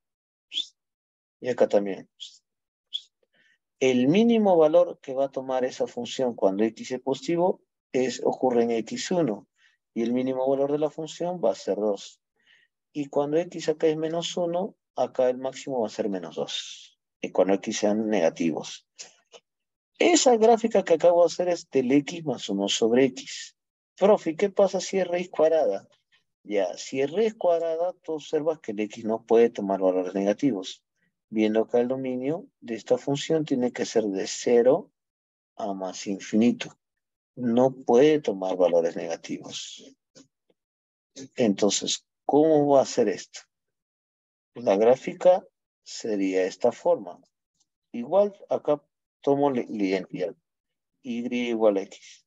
Y acá también. El mínimo valor que va a tomar esa función cuando x es positivo es, ocurre en equis uno. Y el mínimo valor de la función va a ser dos. Y cuando x acá es menos uno, acá el máximo va a ser menos dos. Y cuando x sean negativos. Esa gráfica que acabo de hacer es del x más uno sobre x. Profe, ¿qué pasa si es raíz cuadrada? Ya, si es raíz cuadrada, tú observas que el x no puede tomar valores negativos. Viendo acá el dominio de esta función tiene que ser de cero a más infinito. No puede tomar valores negativos. Entonces, ¿cómo va a ser esto? La gráfica sería esta forma. Igual acá tomo la identidad. Y igual a x.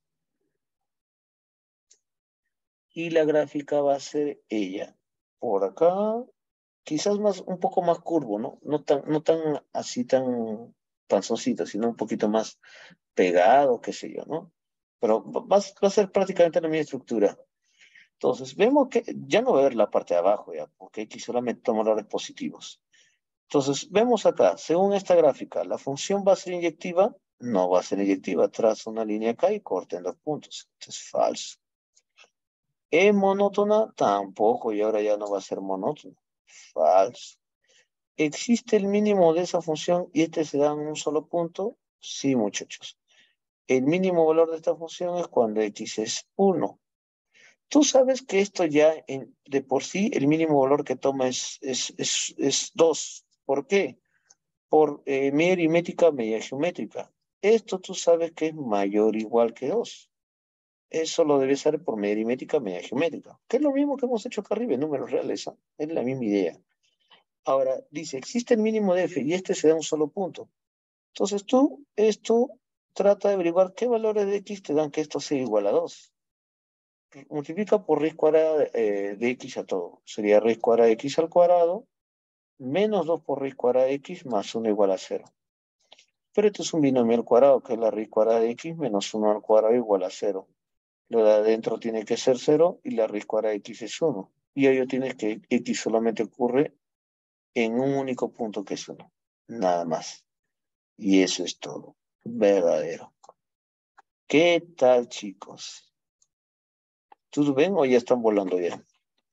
Y la gráfica va a ser ella. Por acá, quizás más, un poco más curvo, ¿no? No tan, no tan así tan panzoncito, sino un poquito más pegado, qué sé yo, ¿no? Pero va, va a ser prácticamente la misma estructura. Entonces, vemos que ya no va a ver la parte de abajo, ya, porque x solamente toma valores positivos. Entonces, vemos acá, según esta gráfica, ¿la función va a ser inyectiva? No va a ser inyectiva. Traza una línea acá y corten los puntos. Esto es falso. ¿Es monótona? Tampoco, y ahora ya no va a ser monótona. Falso. ¿Existe el mínimo de esa función y este se da en un solo punto? Sí, muchachos. El mínimo valor de esta función es cuando x es uno. Tú sabes que esto ya en, de por sí el mínimo valor que toma es, es, es, es dos. ¿Por qué? Por eh, media aritmética, media geométrica. Esto tú sabes que es mayor o igual que dos. Eso lo debe ser por media aritmética, media geométrica. Que es lo mismo que hemos hecho acá arriba en números reales. ¿Ah? Es la misma idea. Ahora, dice, existe el mínimo de f y este se da un solo punto. Entonces tú, esto, trata de averiguar qué valores de x te dan que esto sea igual a dos. Multiplica por raíz cuadrada eh, de x a todo. Sería raíz cuadrada de x al cuadrado menos dos por raíz cuadrada de x más uno igual a cero. Pero esto es un binomio al cuadrado, que es la raíz cuadrada de x menos uno al cuadrado igual a cero. Lo de adentro tiene que ser cero y la raíz cuadrada de x es uno. Y ello tienes que x solamente ocurre en un único punto que es uno. Nada más. Y eso es todo. Verdadero. ¿Qué tal, chicos? ¿Todos ven o ya están volando ya?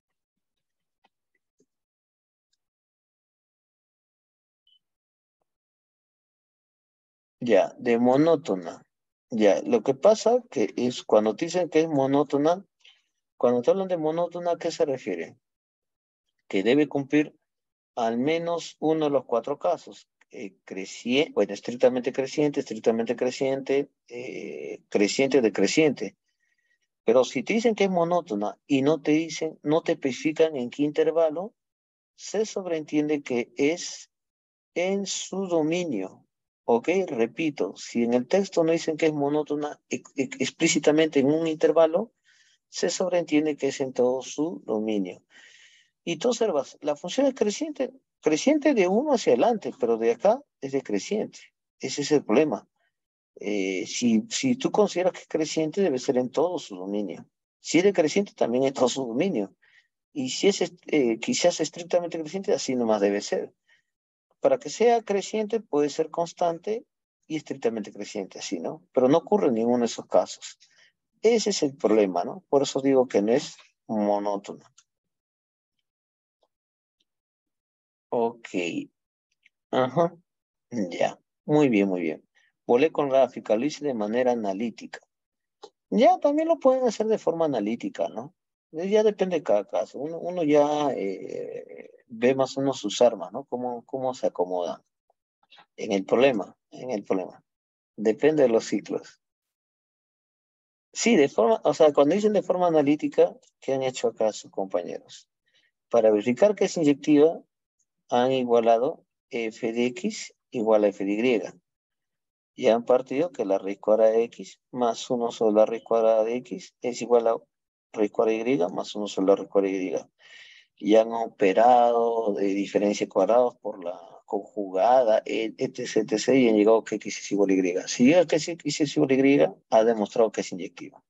Ya, de monótona. Ya, lo que pasa que es cuando te dicen que es monótona, cuando te hablan de monótona, ¿a qué se refiere? Que debe cumplir al menos uno de los cuatro casos. Eh, creciente, bueno, estrictamente creciente, estrictamente creciente, eh, creciente, decreciente. Pero si te dicen que es monótona y no te dicen, no te especifican en qué intervalo, se sobreentiende que es en su dominio. ¿Ok? Repito, si en el texto no dicen que es monótona ex explícitamente en un intervalo, se sobreentiende que es en todo su dominio. Y tú observas, la función es creciente, creciente de uno hacia adelante, pero de acá es decreciente. Ese es el problema. Eh, si, si tú consideras que es creciente, debe ser en todo su dominio. Si es decreciente, también en todo su dominio. Y si es eh, quizás estrictamente creciente, así nomás debe ser. Para que sea creciente, puede ser constante y estrictamente creciente, así, ¿no? Pero no ocurre en ninguno de esos casos. Ese es el problema, ¿no? Por eso digo que no es monótono. Ok. Ajá. Ya. Muy bien, muy bien. Volé con gráfica, lo hice de manera analítica. Ya, también lo pueden hacer de forma analítica, ¿no? Eh, Ya depende de cada caso. Uno, uno ya eh, ve más o menos sus armas, ¿no? Cómo, cómo se acomodan en el problema, en el problema. Depende de los ciclos. Sí, de forma, o sea, cuando dicen de forma analítica, ¿qué han hecho acá sus compañeros? Para verificar que es inyectiva, han igualado f de x igual a f de y. Y han partido que la raíz cuadrada de x más uno sobre la raíz cuadrada de x es igual a raíz cuadrada de y más uno sobre la raíz cuadrada de y. Y han operado de diferencia de cuadrados por la conjugada, etc, etc, y han llegado a que x es igual a y. Si llega a que x es igual a y, ha demostrado que es inyectiva.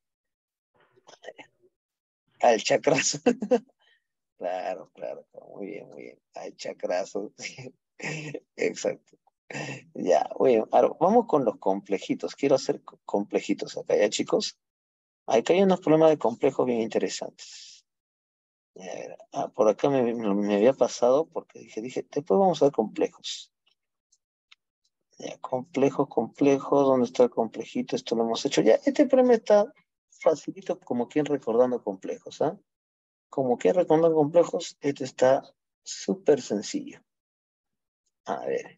Al chacrazo. Claro, claro, muy bien, muy bien. Al chacrazo. Exacto. Ya, bueno, ahora vamos con los complejitos. Quiero hacer co- complejitos acá, ¿ya, chicos? Acá hay unos problemas de complejos bien interesantes. Ya, a ver, ah, por acá me, me- me había pasado porque dije, dije, después vamos a ver complejos. Ya, complejos, complejos, ¿dónde está el complejito? Esto lo hemos hecho ya. Este problema está facilito como quien recordando complejos, ¿ah? Como quien recordando complejos, este está súper sencillo. A ver,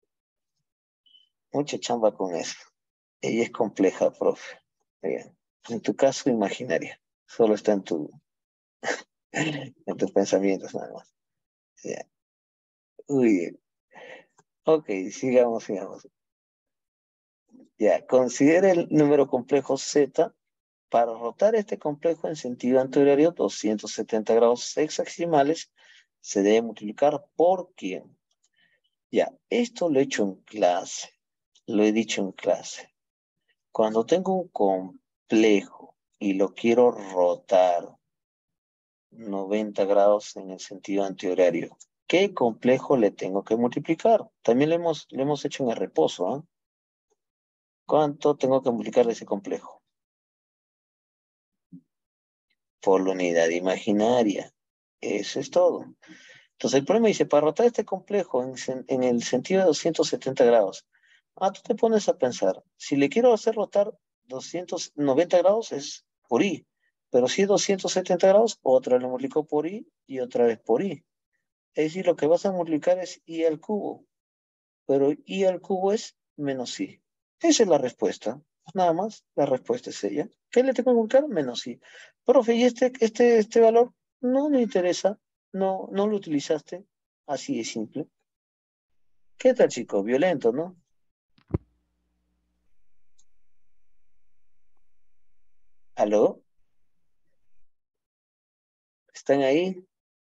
mucha chamba con eso. Ella es compleja, profe. Bien. En tu caso, imaginaria. Solo está en tu, en tus pensamientos nada más. Ya. Muy bien. Ok, sigamos, sigamos. Ya, considera el número complejo Z. Para rotar este complejo en sentido anterior, doscientos setenta grados hexaximales, se debe multiplicar por quién. Ya, esto lo he hecho en clase. Lo he dicho en clase. Cuando tengo un complejo y lo quiero rotar noventa grados en el sentido antihorario, ¿qué complejo le tengo que multiplicar? También lo hemos, lo hemos hecho en el reposo, ¿eh? ¿Cuánto tengo que multiplicar de ese complejo? Por la unidad imaginaria. Eso es todo. Entonces el problema dice, para rotar este complejo en, sen- en el sentido de doscientos setenta grados, ah, tú te pones a pensar, si le quiero hacer rotar doscientos noventa grados es por y, Pero si es doscientos setenta grados, otra lo multiplico por i y otra vez por i. Es decir, lo que vas a multiplicar es i al cubo. Pero i al cubo es menos i. Esa es la respuesta. Nada más, la respuesta es ella. ¿Qué le tengo que multiplicar? Menos i. Profe, ¿y este, este, este valor? No me interesa. No, no lo utilizaste. Así de simple. ¿Qué tal, chico? Violento, ¿no? ¿Aló? ¿Están ahí?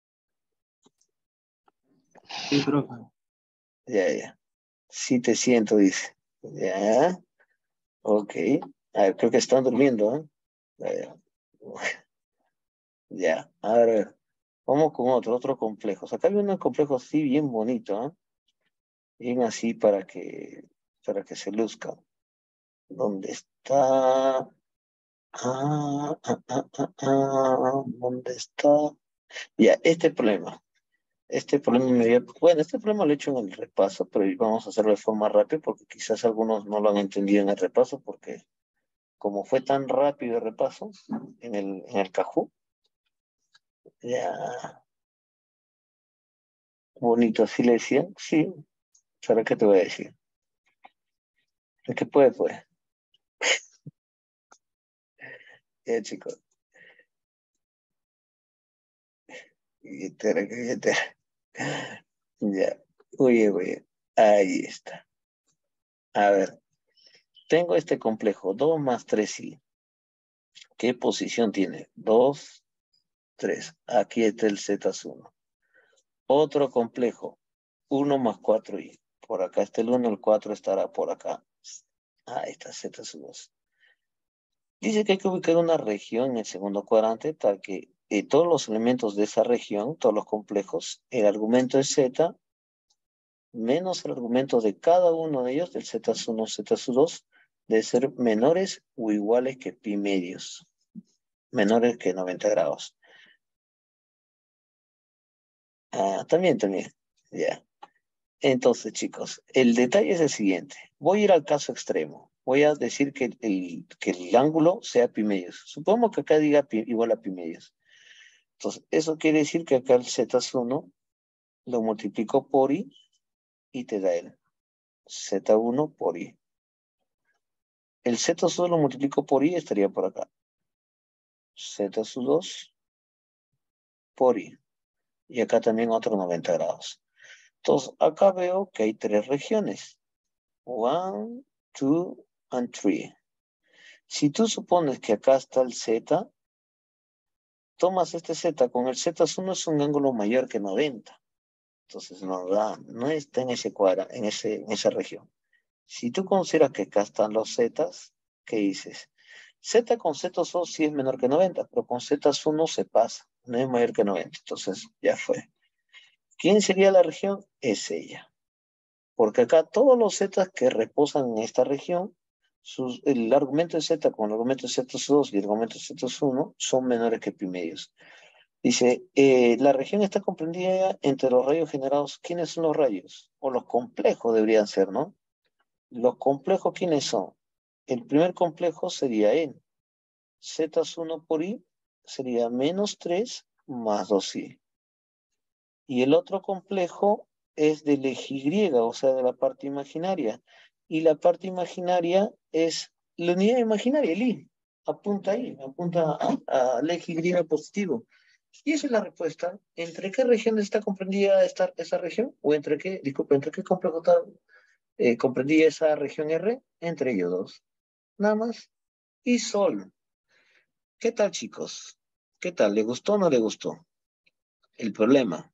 Sí, profe. Ya, ya. Sí te siento, dice. Ya. Ok. A ver, creo que están durmiendo, ¿eh? Ya, ya. Ya. A ver, a ver. Vamos con otro, otro complejo. Acá hay un complejo así bien bonito, ¿eh? Bien así para que, para que se luzca. ¿Dónde está? Ah, ah, ah, ah, ah, ¿dónde está? Ya, este problema. Este problema me había- bueno, este problema lo he hecho en el repaso, pero vamos a hacerlo de forma rápida porque quizás algunos no lo han entendido en el repaso porque como fue tan rápido el repaso en el, en el Cajú, ya, bonito, así le decían, sí, ¿sabes qué te voy a decir? El que puede, puede. Ya, chicos, billetera, qué billetera. Ya, oye, oye, ahí está. A ver, tengo este complejo, dos más tres i. ¿Qué posición tiene? Dos, tres. Aquí está el z uno. Otro complejo, uno más cuatro i. Por acá está el uno, el cuatro estará por acá. Ahí está z dos. Dice que hay que ubicar una región en el segundo cuadrante tal que eh, todos los elementos de esa región, todos los complejos, el argumento es z menos el argumento de cada uno de ellos, del z uno, z dos, debe ser menores o iguales que pi medios, menores que noventa grados. Ah, también, también, ya. Entonces, chicos, el detalle es el siguiente. Voy a ir al caso extremo. Voy a decir que el, que el ángulo sea pi medios. Supongamos que acá diga pi, igual a pi medios. Entonces, eso quiere decir que acá el z uno lo multiplico por i y te da el z uno por i. El z dos lo multiplico por i, estaría por acá. Z dos por i. Y acá también otro noventa grados. Entonces, acá veo que hay tres regiones. One, two, and three. Si tú supones que acá está el z, tomas este z, con el z uno es un ángulo mayor que noventa. Entonces no da, no está en ese cuadra, en, ese, en esa región. Si tú consideras que acá están los zetas, ¿qué dices? Z con z dos sí es menor que noventa, pero con z uno se pasa, no es mayor que noventa. Entonces ya fue. ¿Quién sería la región? Es ella. Porque acá todos los zetas que reposan en esta región, sus, el argumento de z con el argumento de z dos y el argumento de z uno son menores que pi medios. Dice, eh, la región está comprendida entre los rayos generados. ¿Quiénes son los rayos? O los complejos deberían ser, ¿no? Los complejos, ¿quiénes son? El primer complejo sería n. z uno por i sería menos tres más dos i. Y el otro complejo es del eje Y, o sea, de la parte imaginaria. Y la parte imaginaria es la unidad imaginaria, el i. Apunta ahí, apunta al eje Y positivo. Y esa es la respuesta. ¿Entre qué región está comprendida esta, esa región? ¿O entre qué, disculpe, entre qué complejo está eh, comprendida esa región R? Entre ellos dos. Nada más. Y Sol. ¿Qué tal, chicos? ¿Qué tal? ¿Le gustó o no le gustó? El problema.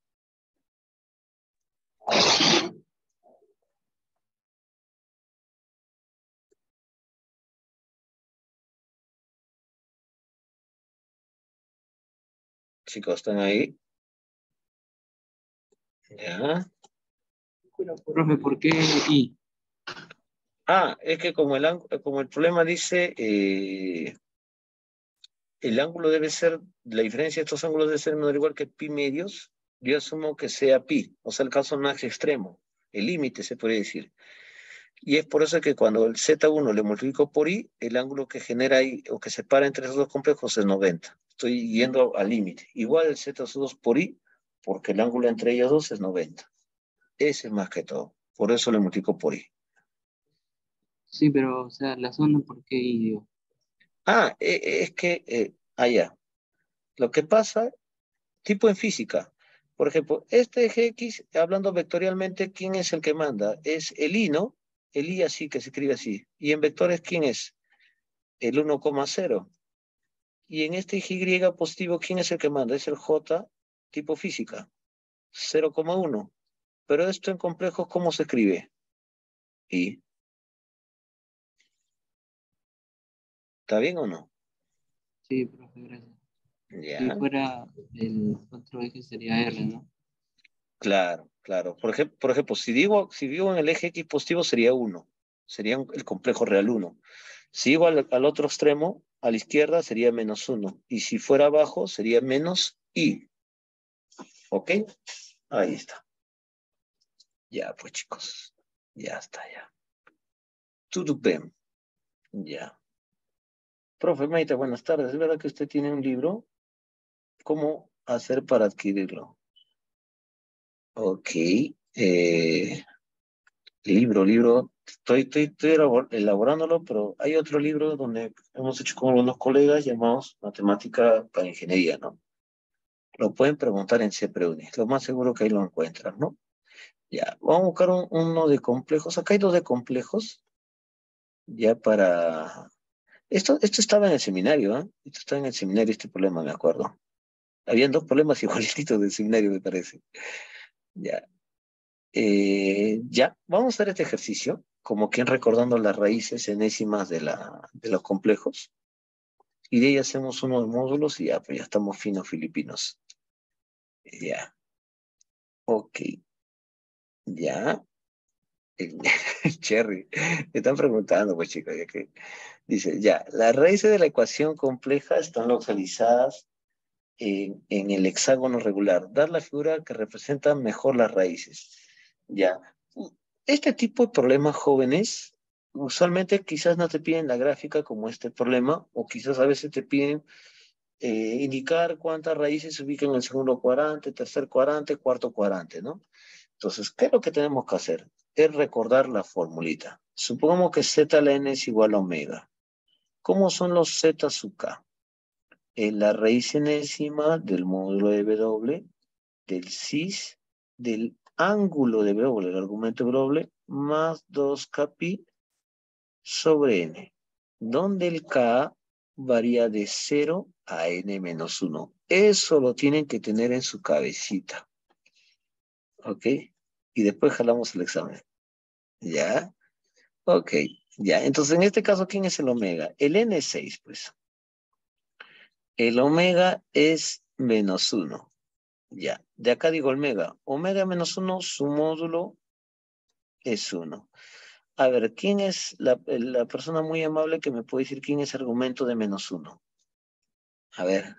Chicos, ¿están ahí? Ya. Profe, ¿por qué I? Ah, es que como el, como el problema dice, eh, el ángulo debe ser, la diferencia de estos ángulos debe ser menor o igual que pi medios, yo asumo que sea pi, o sea, el caso más extremo, el límite se puede decir. Y es por eso que cuando el Z uno le multiplico por I, el ángulo que genera ahí, o que separa entre esos dos complejos es noventa. Estoy yendo al límite. Igual el Z dos por I, porque el ángulo entre ellos dos es noventa. Ese es más que todo. Por eso le multiplico por I. Sí, pero, o sea, la zona, ¿por qué idio? Ah, e- es que, eh, allá. Lo que pasa, tipo en física. Por ejemplo, este eje X, hablando vectorialmente, ¿quién es el que manda? Es el I, ¿no? El I así, que se escribe así. Y en vectores, ¿quién es? El uno coma cero. Y en este eje Y positivo, ¿quién es el que manda? Es el J, tipo física, cero coma uno. Pero esto en complejos, ¿cómo se escribe? ¿Y está bien o no? Sí, profe, gracias. Si Ya, fuera el otro eje sería R, ¿no? claro, claro. Por ejemplo, por ejemplo si digo, si digo en el eje X positivo sería uno, sería un- el complejo real uno. Si digo al, al otro extremo, a la izquierda, sería menos uno. Y si fuera abajo, sería menos I. ¿Ok? Ahí está. Ya, pues chicos. Ya está, ya. Tutupem. Ya. Profe Maite, buenas tardes. ¿Es verdad que usted tiene un libro? ¿Cómo hacer para adquirirlo? Ok. eh, libro, libro. Estoy, estoy, estoy elabor- elaborándolo, pero hay otro libro donde hemos hecho con algunos colegas llamados Matemática para Ingeniería, ¿no? Lo pueden preguntar en CEPREUNI. Lo más seguro que ahí lo encuentran, ¿no? Ya, vamos a buscar un- uno de complejos. Acá hay dos de complejos, ya para... Esto, esto estaba en el seminario, ¿eh? Esto estaba en el seminario, este problema, me acuerdo. Habían dos problemas igualitos del seminario, me parece. Ya. Eh, ya, vamos a hacer este ejercicio, como quien recordando las raíces enésimas de, la, de los complejos. Y de ahí hacemos unos módulos y ya, pues ya estamos finos filipinos. Ya, ok, ya. Eh, Cherry, me están preguntando, pues chicos, ya que dice, ya, las raíces de la ecuación compleja están localizadas en, en el hexágono regular. Dar la figura que representa mejor las raíces. Ya. Este tipo de problemas jóvenes, usualmente quizás no te piden la gráfica como este problema, o quizás a veces te piden eh, indicar cuántas raíces se ubican en el segundo cuadrante, tercer cuadrante, cuarto cuadrante, ¿no? Entonces, ¿qué es lo que tenemos que hacer? Es recordar la formulita. Supongamos que z a la n es igual a omega. ¿Cómo son los z sub k? Es la raíz enésima del módulo de W, del cis, del ángulo de W, el argumento de W, más dos k pi sobre n, donde el k varía de cero a n menos uno. Eso lo tienen que tener en su cabecita. ¿Ok? Y después jalamos el examen. ¿Ya? Ok. Ya. Entonces, en este caso, ¿quién es el omega? El n es seis, pues. El omega es menos uno. Ya. De acá digo omega. Omega menos uno, su módulo es uno. A ver, ¿quién es la, la persona muy amable que me puede decir quién es el argumento de menos uno? A ver.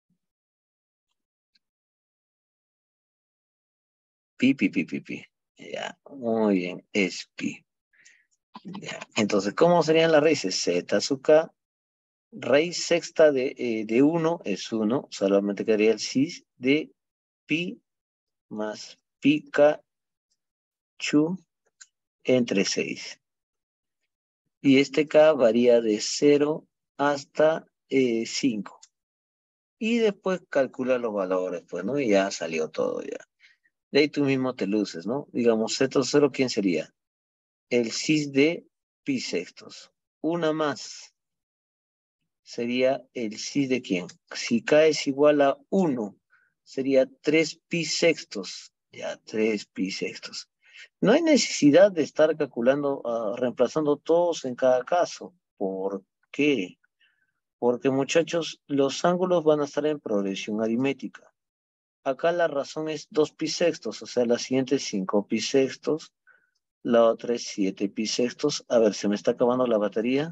Pi, pi, pi, pi, pi. Ya, muy bien, es pi. Ya. Entonces, ¿cómo serían las raíces? Z sub k, raíz sexta de, eh, de uno es uno, solamente quedaría el cis de pi más pi k chu entre seis. Y este k varía de cero hasta eh, cinco. Y después calcula los valores, pues, ¿no? Y ya salió todo, ya. De ahí tú mismo te luces, ¿no? Digamos, z cero, ¿quién sería? El cis de pi sextos. Una más sería el cis de quién. Si k es igual a uno, sería tres pi sextos. Ya, tres pi sextos. No hay necesidad de estar calculando, uh, reemplazando todos en cada caso. ¿Por qué? Porque muchachos, los ángulos van a estar en progresión aritmética. Acá la razón es dos pi sextos, o sea, la siguiente es cinco pi sextos. La otra es siete pi sextos. A ver, se me está acabando la batería.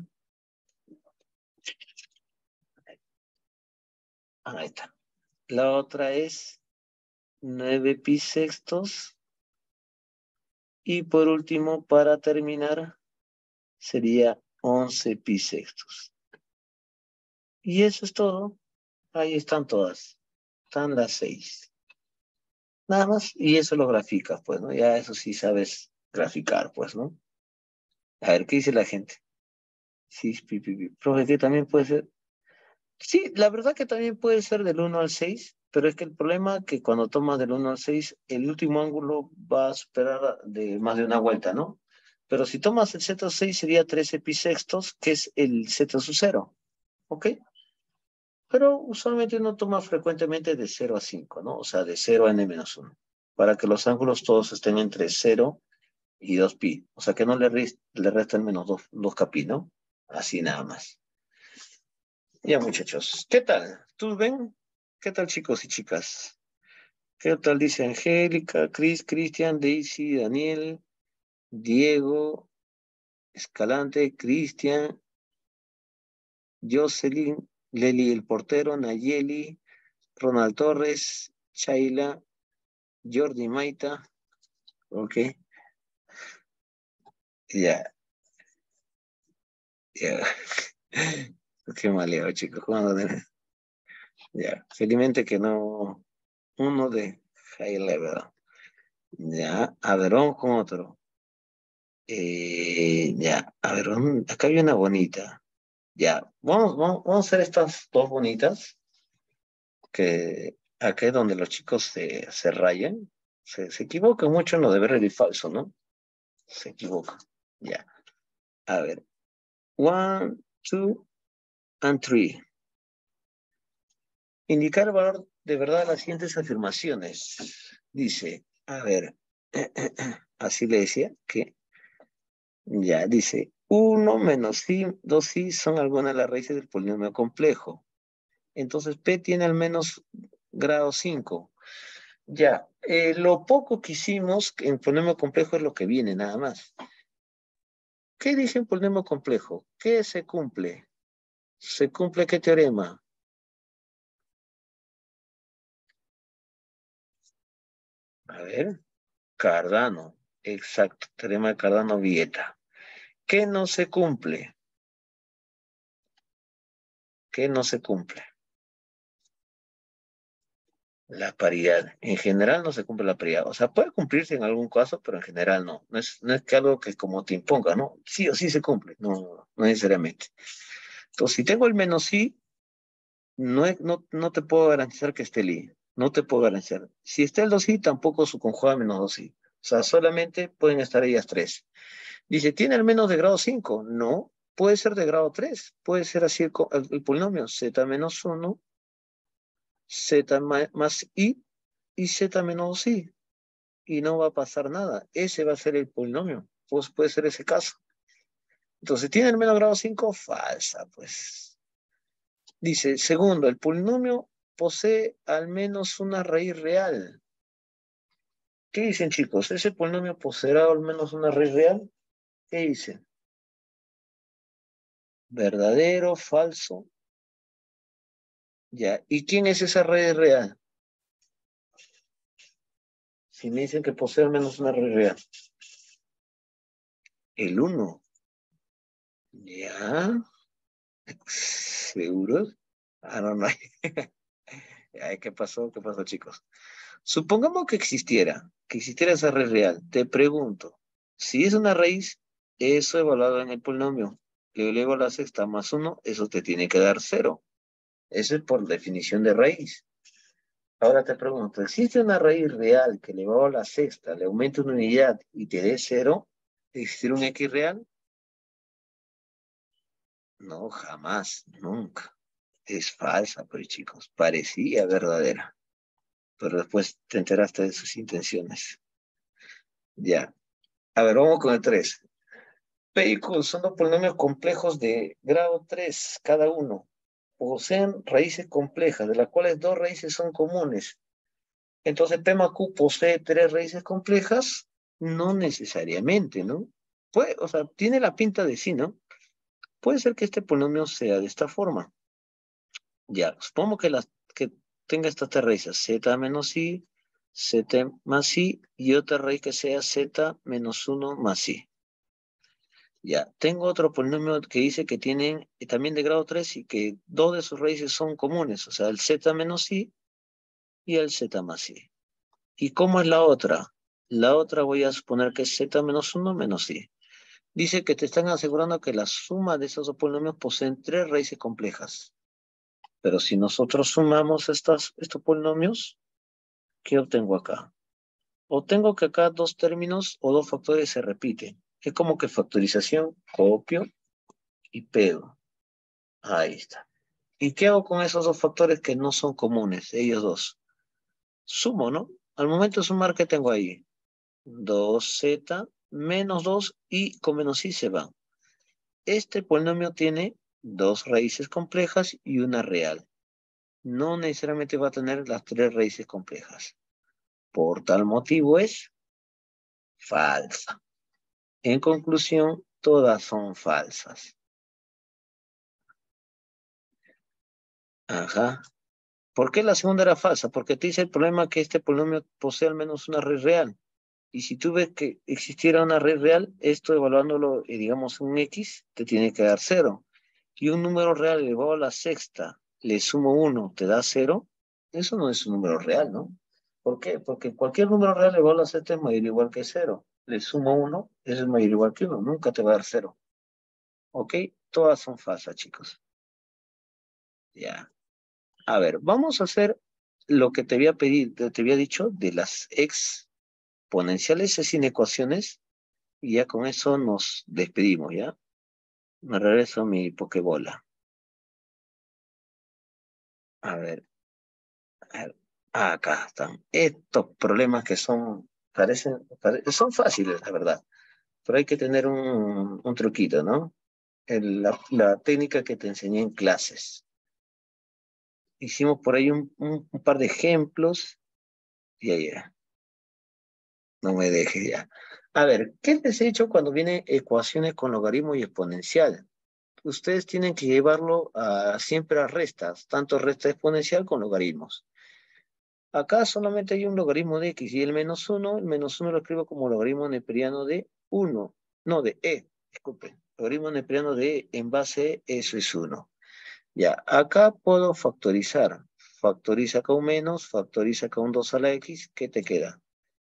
Ahí está. La otra es nueve pi sextos. Y por último, para terminar, sería once pi sextos. Y eso es todo. Ahí están todas. Están las seis. Nada más. Y eso lo graficas, pues, ¿no? Ya eso sí sabes graficar, pues, ¿no? A ver, ¿qué dice la gente? Sí, pi, pi, pi. Profe, que también puede ser. Sí, la verdad que también puede ser del uno al seis, pero es que el problema es que cuando tomas del uno al seis, el último ángulo va a superar de más de una vuelta, ¿no? Pero si tomas el z seis sería trece pi sextos, que es el z sub cero, ¿ok? Pero usualmente uno toma frecuentemente de cero a cinco, ¿no? O sea, de cero a n menos uno, para que los ángulos todos estén entre cero y dos pi. O sea, que no le, rest, le resten menos dos, dos pi, ¿no? Así nada más. Ya, muchachos, ¿qué tal? ¿Tú ven? ¿Qué tal, chicos y chicas? ¿Qué tal dice Angélica, Cris, Cristian, Daisy, Daniel, Diego, Escalante, Cristian, Jocelyn, Leli el portero, Nayeli, Ronald Torres, Shaila, Jordi Maita, ok, ya, ya, qué maleo, chicos, jugando de... Ya, felizmente que no, uno de high level, ya, a ver, vamos con otro. Eh, ya, a ver, un- acá hay una bonita. Ya, vamos, vamos, vamos a hacer estas dos bonitas, que acá es donde los chicos se, se rayan, se, se equivocan mucho en lo de verdadero y falso, ¿no? Se equivocan. Ya, a ver, one, two, and three. Indicar el valor de verdad de las siguientes afirmaciones. Dice, a ver, así le decía que, ya, dice, uno menos i, dos i son algunas de las raíces del polinomio complejo. Entonces P tiene al menos grado cinco. Ya, eh, lo poco que hicimos en polinomio complejo es lo que viene nada más. ¿Qué dice en polinomio complejo? ¿Qué se cumple? ¿Se cumple qué teorema? A ver, Cardano. Exacto, teorema de Cardano-Vieta. ¿Qué no se cumple? ¿Qué no se cumple? La paridad. En general no se cumple la paridad. O sea, puede cumplirse en algún caso, pero en general no. No es, no es que algo que como te imponga, ¿no? Sí o sí se cumple. No, no, no necesariamente. Entonces, si tengo el menos i, no, es- no, no te puedo garantizar que esté el i. No te puedo garantizar. Si está el dos i, tampoco su conjugada menos dos i. O sea, solamente pueden estar ellas tres. Dice, ¿tiene al menos de grado cinco? No. Puede ser de grado tres. Puede ser así el, co- el- el polinomio. Z menos uno, Z ma- más i y Z menos i. Y no va a pasar nada. Ese va a ser el polinomio. Pues puede ser ese caso. Entonces, ¿tiene el menos grado cinco? Falsa, pues. Dice, segundo, el polinomio posee al menos una raíz real. ¿Qué dicen, chicos? ¿Ese polinomio poseerá al menos una raíz real? ¿Qué dicen? ¿Verdadero, falso? Ya. ¿Y quién es esa raíz real? Si me dicen que posee al menos una raíz real. El uno. ¿Ya? ¿Seguros? Ah, no, no. Ay, ¿qué pasó? ¿Qué pasó, chicos? Supongamos que existiera, que existiera esa raíz real. Te pregunto, si es una raíz, eso evaluado en el polinomio, le elevo a la sexta más uno, eso te tiene que dar cero. Eso es por definición de raíz. Ahora te pregunto, ¿existe una raíz real que elevado a la sexta le aumente una unidad y te dé cero? ¿Existir un X real? No, jamás, nunca. Es falsa, pues chicos, parecía verdadera, pero después te enteraste de sus intenciones. Ya. A ver, vamos con el tres. P y Q son dos polinomios complejos de grado tres cada uno. Poseen raíces complejas, de las cuales dos raíces son comunes. Entonces, P más Q posee tres raíces complejas, no necesariamente, ¿no? Puede, o sea, tiene la pinta de sí, ¿no? Puede ser que este polinomio sea de esta forma. Ya, supongo que, las, que tenga estas tres raíces, z menos i, Z más I y otra raíz que sea Z menos uno más I. Ya, tengo otro polinomio que dice que tienen eh, también de grado tres y que dos de sus raíces son comunes, o sea, el Z menos I y el Z más I. ¿Y cómo es la otra? La otra voy a suponer que es Z menos uno menos I. Dice que te están asegurando que la suma de esos dos polinomios poseen tres raíces complejas. Pero si nosotros sumamos estas, estos polinomios, ¿qué obtengo acá? Obtengo que acá dos términos o dos factores se repiten. Es como que factorización, copio y pego. Ahí está. ¿Y qué hago con esos dos factores que no son comunes, ellos dos? Sumo, ¿no? Al momento de sumar, ¿qué tengo ahí? dos Z menos dos y con menos i se van. Este polinomio tiene dos raíces complejas y una real. No necesariamente va a tener las tres raíces complejas. Por tal motivo es falsa. En conclusión, todas son falsas. Ajá. ¿Por qué la segunda era falsa? Porque te dice el problema que este polinomio posee al menos una raíz real. Y si tú ves que existiera una raíz real, esto evaluándolo, eh, digamos, un X, te tiene que dar cero. Y un número real elevado a la sexta, le sumo uno, te da cero. Eso no es un número real, ¿no? ¿Por qué? Porque cualquier número real elevado a la sexta es mayor o igual que cero. Le sumo uno, eso es mayor o igual que uno. Nunca te va a dar cero. ¿Ok? Todas son falsas, chicos. Ya. A ver, vamos a hacer lo que te había pedido, te había dicho de las exponenciales sin ecuaciones. Y ya con eso nos despedimos, ¿ya? Me regreso a mi pokebola. A ver, a ver. Ah, acá están. Estos problemas que son, parecen, pare- son fáciles, la verdad. Pero hay que tener un, un truquito, ¿no? El- la, la técnica que te enseñé en clases. Hicimos por ahí un, un- un par de ejemplos. Y ya, ya. No me dejes ya. A ver, ¿qué les he hecho cuando vienen ecuaciones con logaritmo y exponencial? Ustedes tienen que llevarlo a, siempre a restas, tanto resta exponencial con logaritmos. Acá solamente hay un logaritmo de x y el menos uno, el menos uno lo escribo como logaritmo neperiano de uno, no, de e, disculpen, logaritmo neperiano de e en base e, eso es uno. Ya, acá puedo factorizar, factoriza con un menos, factoriza con un dos a la x, ¿qué te queda?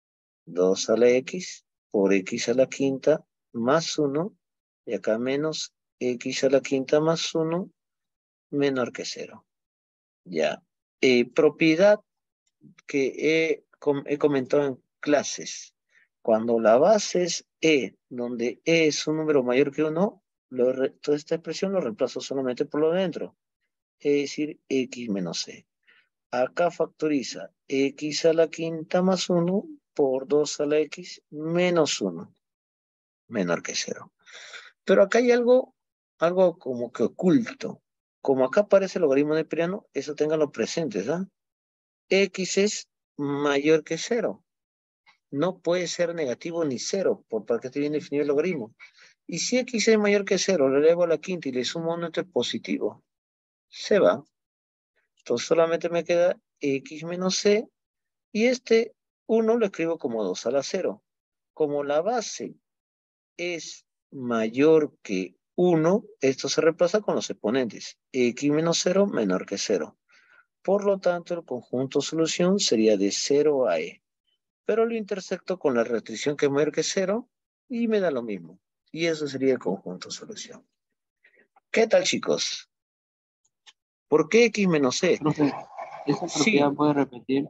dos a la x por x a la quinta más uno, y acá menos x a la quinta más uno menor que cero. Ya. Eh, propiedad que he, com he comentado en clases. Cuando la base es e, donde e es un número mayor que uno, lo toda esta expresión lo reemplazo solamente por lo de dentro. Es decir, x menos e. Acá factoriza x a la quinta más uno por dos a la x menos uno, menor que cero. Pero acá hay algo, algo como que oculto. Como acá aparece el logaritmo neperiano, eso tenganlo presentes, ¿ah? X es mayor que cero. No puede ser negativo ni cero, por, porque esté bien definido el logaritmo. Y si X es mayor que cero, lo elevo a la quinta y le sumo uno, esto es positivo. Se va. Entonces solamente me queda X menos C y este uno lo escribo como dos a la cero. Como la base es mayor que uno, esto se reemplaza con los exponentes. X menos cero menor que cero. Por lo tanto, el conjunto solución sería de cero a E. Pero lo intersecto con la restricción que es mayor que cero y me da lo mismo. Y eso sería el conjunto solución. ¿Qué tal, chicos? ¿Por qué X menos C? Profe, ¿esa propiedad Sí, puede repetir?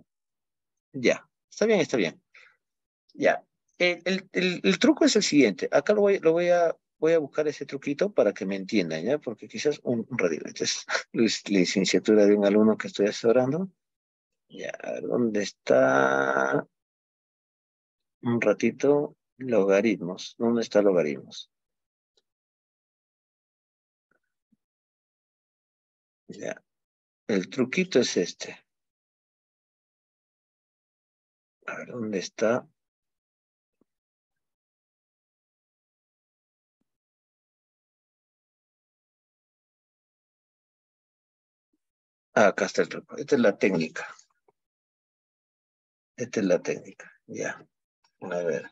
ya. Está bien, está bien. Ya. El, el- el- el truco es el siguiente. Acá lo voy, lo voy a, voy a buscar ese truquito para que me entiendan, ¿ya? Porque quizás un, un ratito. Esta es la licenciatura de un alumno que estoy asesorando. Ya, a ver, ¿dónde está? Un ratito. Logaritmos. ¿Dónde está logaritmos? Ya. El truquito es este. A ver, ¿dónde está? Ah, acá está el truco. Esta es la técnica. Esta es la técnica, ya. A ver.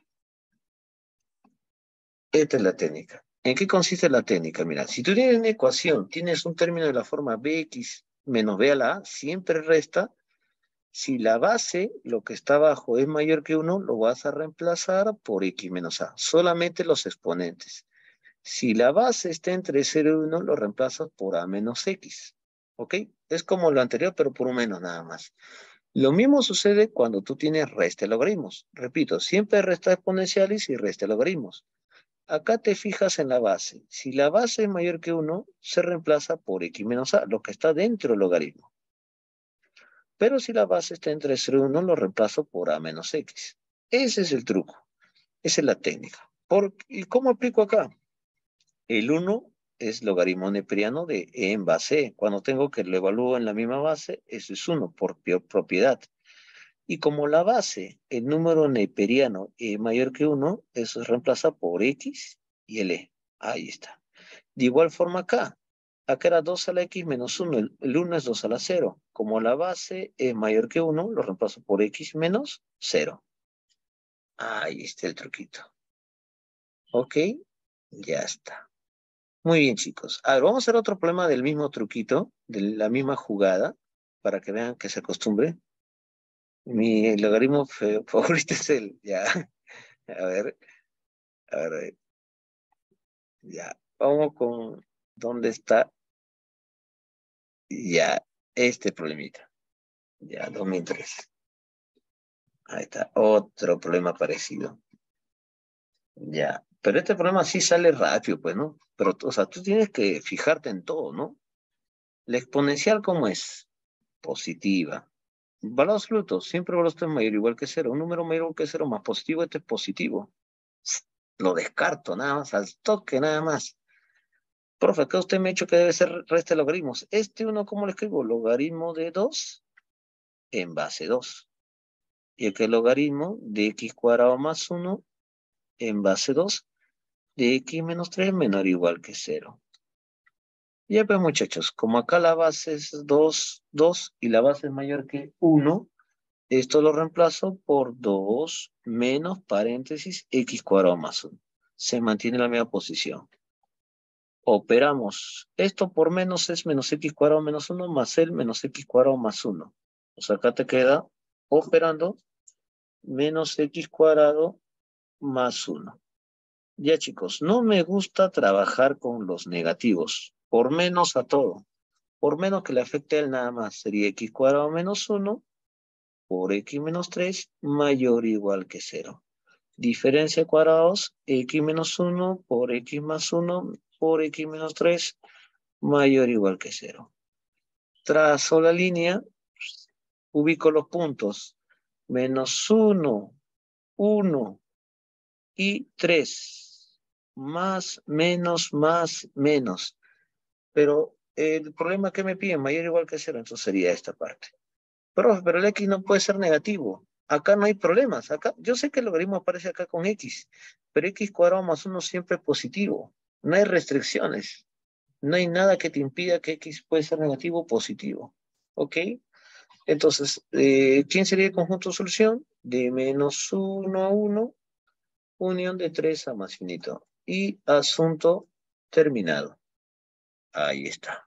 Esta es la técnica. ¿En qué consiste la técnica? Mira, si tú tienes una ecuación, tienes un término de la forma bx menos b a la a, siempre resta. Si la base, lo que está abajo, es mayor que uno, lo vas a reemplazar por x menos a. Solamente los exponentes. Si la base está entre cero y uno, lo reemplazas por a menos x. ¿Ok? Es como lo anterior, pero por un menos nada más. Lo mismo sucede cuando tú tienes resta de logaritmos. Repito, siempre resta exponenciales y resta de logaritmos. Acá te fijas en la base. Si la base es mayor que uno, se reemplaza por x menos a, lo que está dentro del logaritmo. Pero si la base está entre cero y uno, lo reemplazo por a menos x. Ese es el truco. Esa es la técnica. ¿Por, ¿Y cómo aplico acá? El uno es logaritmo neperiano de e en base e. Cuando tengo que lo evalúo en la misma base, eso es uno por propiedad. Y como la base, el número neperiano e mayor que uno, eso se reemplaza por x y el e. Ahí está. De igual forma acá. Acá era dos a la x menos uno. El, el uno es dos a la cero. Como la base es mayor que uno, lo reemplazo por x menos cero. Ahí está el truquito. ¿Ok? Ya está. Muy bien, chicos. A ver, vamos a hacer otro problema del mismo truquito, de la misma jugada, para que vean que se acostumbre. Mi logaritmo favorito es el, ya. A ver, a ver, a ver. Ya. Vamos con, ¿dónde está? Ya, este problemita. Ya, dos mil tres. Ahí está, otro problema parecido. Ya, pero este problema sí sale rápido, pues, ¿no? Pero, o sea, tú tienes que fijarte en todo, ¿no? La exponencial, ¿cómo es? Positiva. Valor absoluto, siempre valor absoluto es mayor o igual que cero. Un número mayor que cero más positivo, este es positivo. Lo descarto, nada más, al toque, nada más. Profe, acá usted me ha dicho que debe ser resta de logaritmos. Este uno, ¿cómo lo escribo? Logaritmo de dos en base dos. Y aquí el logaritmo de x cuadrado más uno en base dos de x menos tres menor o igual que cero. Ya pues muchachos, como acá la base es dos, dos y la base es mayor que uno, esto lo reemplazo por dos menos paréntesis x cuadrado más uno. Se mantiene la misma posición. Operamos. Esto por menos es menos x cuadrado menos uno más el menos x cuadrado más uno. O sea, acá te queda operando menos x cuadrado más uno. Ya chicos, no me gusta trabajar con los negativos. Por menos a todo. Por menos que le afecte a él nada más. Sería x cuadrado menos uno por x menos tres mayor o igual que cero. Diferencia de cuadrados, x menos uno por x más uno por x menos tres mayor o igual que cero. Trazo la línea, ubico los puntos. Menos uno, uno y tres. Más, menos, más, menos. Pero el problema que me piden, mayor o igual que cero, entonces sería esta parte. Pero, pero el x no puede ser negativo. Acá no hay problemas. Acá, yo sé que el logaritmo aparece acá con x, pero x cuadrado más uno siempre es positivo. No hay restricciones. No hay nada que te impida que x puede ser negativo o positivo. ¿Ok? Entonces, eh, ¿quién sería el conjunto de solución? De menos uno a uno, unión de tres a más finito. Y asunto terminado. Ahí está.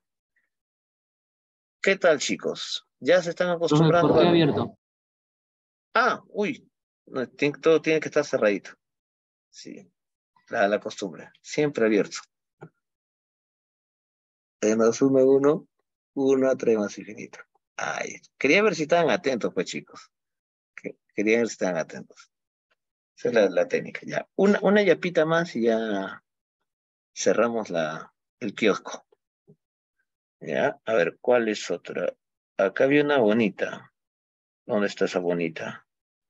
¿Qué tal, chicos? ¿Ya se están Profe, ¿por acostumbrando qué a...? abierto? Ah, uy, no, tiene- todo tiene que estar cerradito. Sí, la, la costumbre. Siempre abierto. De menos uno a uno, uno a tres más infinito. Ay, quería ver si estaban atentos, pues, chicos. Que- Quería ver si estaban atentos. Esa es la, la técnica, ya. Una, una yapita más y ya cerramos la, el kiosco. Ya, a ver, ¿cuál es otra? Acá había una bonita. ¿Dónde está esa bonita?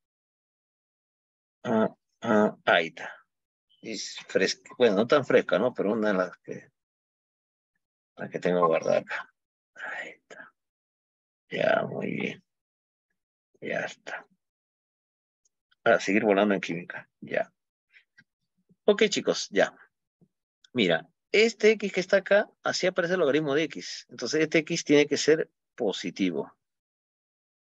Ah, ah, ahí está. Es fresca. Bueno, no tan fresca, ¿no? Pero una de las que, la que tengo guardada acá. Ahí está. Ya, muy bien. Ya está. A seguir volando en química. Ya. Ok, chicos, ya. Mira, este x que está acá, así aparece el logaritmo de x. Entonces, este x tiene que ser positivo.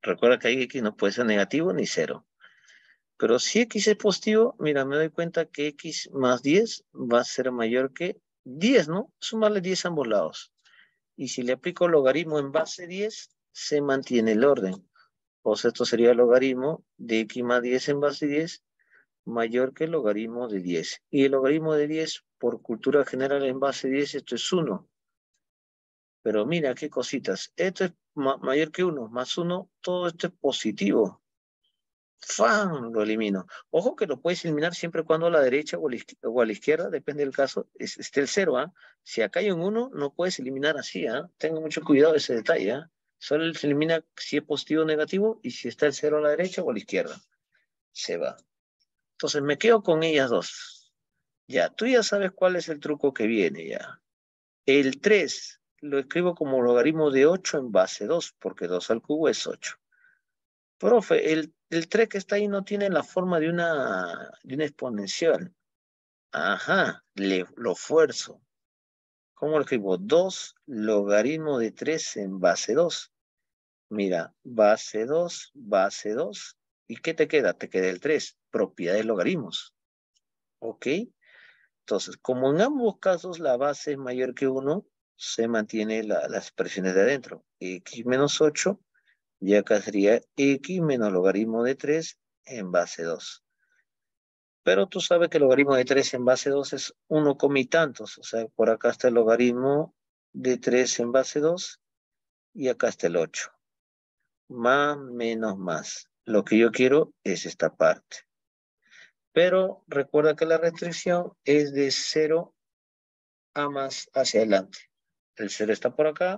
Recuerda que ahí X no puede ser negativo ni cero. Pero si X es positivo, mira, me doy cuenta que X más diez va a ser mayor que diez, ¿no? Sumarle diez a ambos lados. Y si le aplico logaritmo en base diez, se mantiene el orden. O sea, esto sería el logaritmo de X más diez en base diez mayor que el logaritmo de diez. Y el logaritmo de diez, por cultura general en base diez, esto es uno. Pero mira qué cositas. Esto es ma mayor que uno, más uno, todo esto es positivo. ¡Fan! Lo elimino. Ojo que lo puedes eliminar siempre y cuando a la derecha o a la, o a la izquierda, depende del caso, es, esté el cero. ¿ah? Si acá hay un uno, no puedes eliminar así. ¿ah? Tenga mucho cuidado de ese detalle. ¿ah? Solo se elimina si es positivo o negativo y si está el cero a la derecha o a la izquierda. Se va. Entonces me quedo con ellas dos. Ya, tú ya sabes cuál es el truco que viene ya. El tres lo escribo como logaritmo de ocho en base dos, porque dos al cubo es ocho. Profe, el, el tres que está ahí no tiene la forma de una, de una exponencial. Ajá, le, lo fuerzo. ¿Cómo lo escribo? dos logaritmo de tres en base dos. Mira, base dos, base dos. ¿Y qué te queda? Te queda el tres, propiedad de logaritmos. ¿Ok? Entonces, como en ambos casos la base es mayor que uno, se mantiene la, las expresiones de adentro. X menos ocho, y acá sería X menos logaritmo de tres en base dos. Pero tú sabes que el logaritmo de tres en base dos es uno coma y tantos. O sea, por acá está el logaritmo de tres en base dos y acá está el ocho. Más menos más. Lo que yo quiero es esta parte. Pero recuerda que la restricción es de cero a más hacia adelante. El cero está por acá,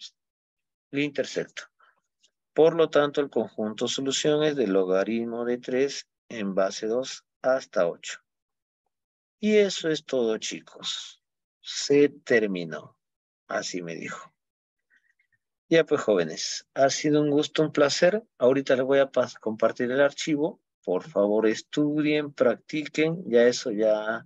lo intersecto. Por lo tanto, el conjunto solución es del logaritmo de tres en base dos hasta ocho. Y eso es todo, chicos. Se terminó. Así me dijo. Ya pues, jóvenes, ha sido un gusto, un placer. Ahorita les voy a compartir el archivo. Por favor, estudien, practiquen. Ya eso ya...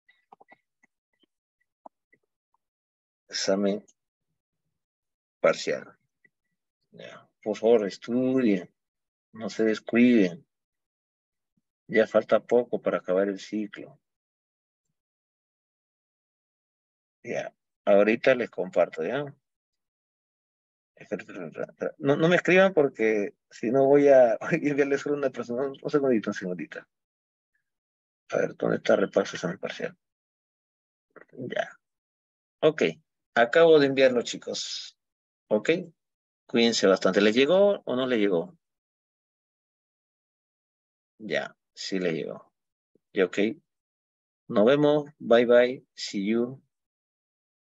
Examen parcial. Ya. Por favor, estudien. No se descuiden. Ya falta poco para acabar el ciclo. Ya. Ahorita les comparto, ¿ya? No, no me escriban porque si no voy a enviarles solo una persona. Un segundito, un segundito. A ver, ¿dónde está repaso examen parcial? Ya. Ok. Acabo de enviarlo, chicos. Ok. Cuídense bastante. ¿Les llegó o no les llegó? Ya. Sí les llegó. Ya, ok. Nos vemos. Bye, bye. See you.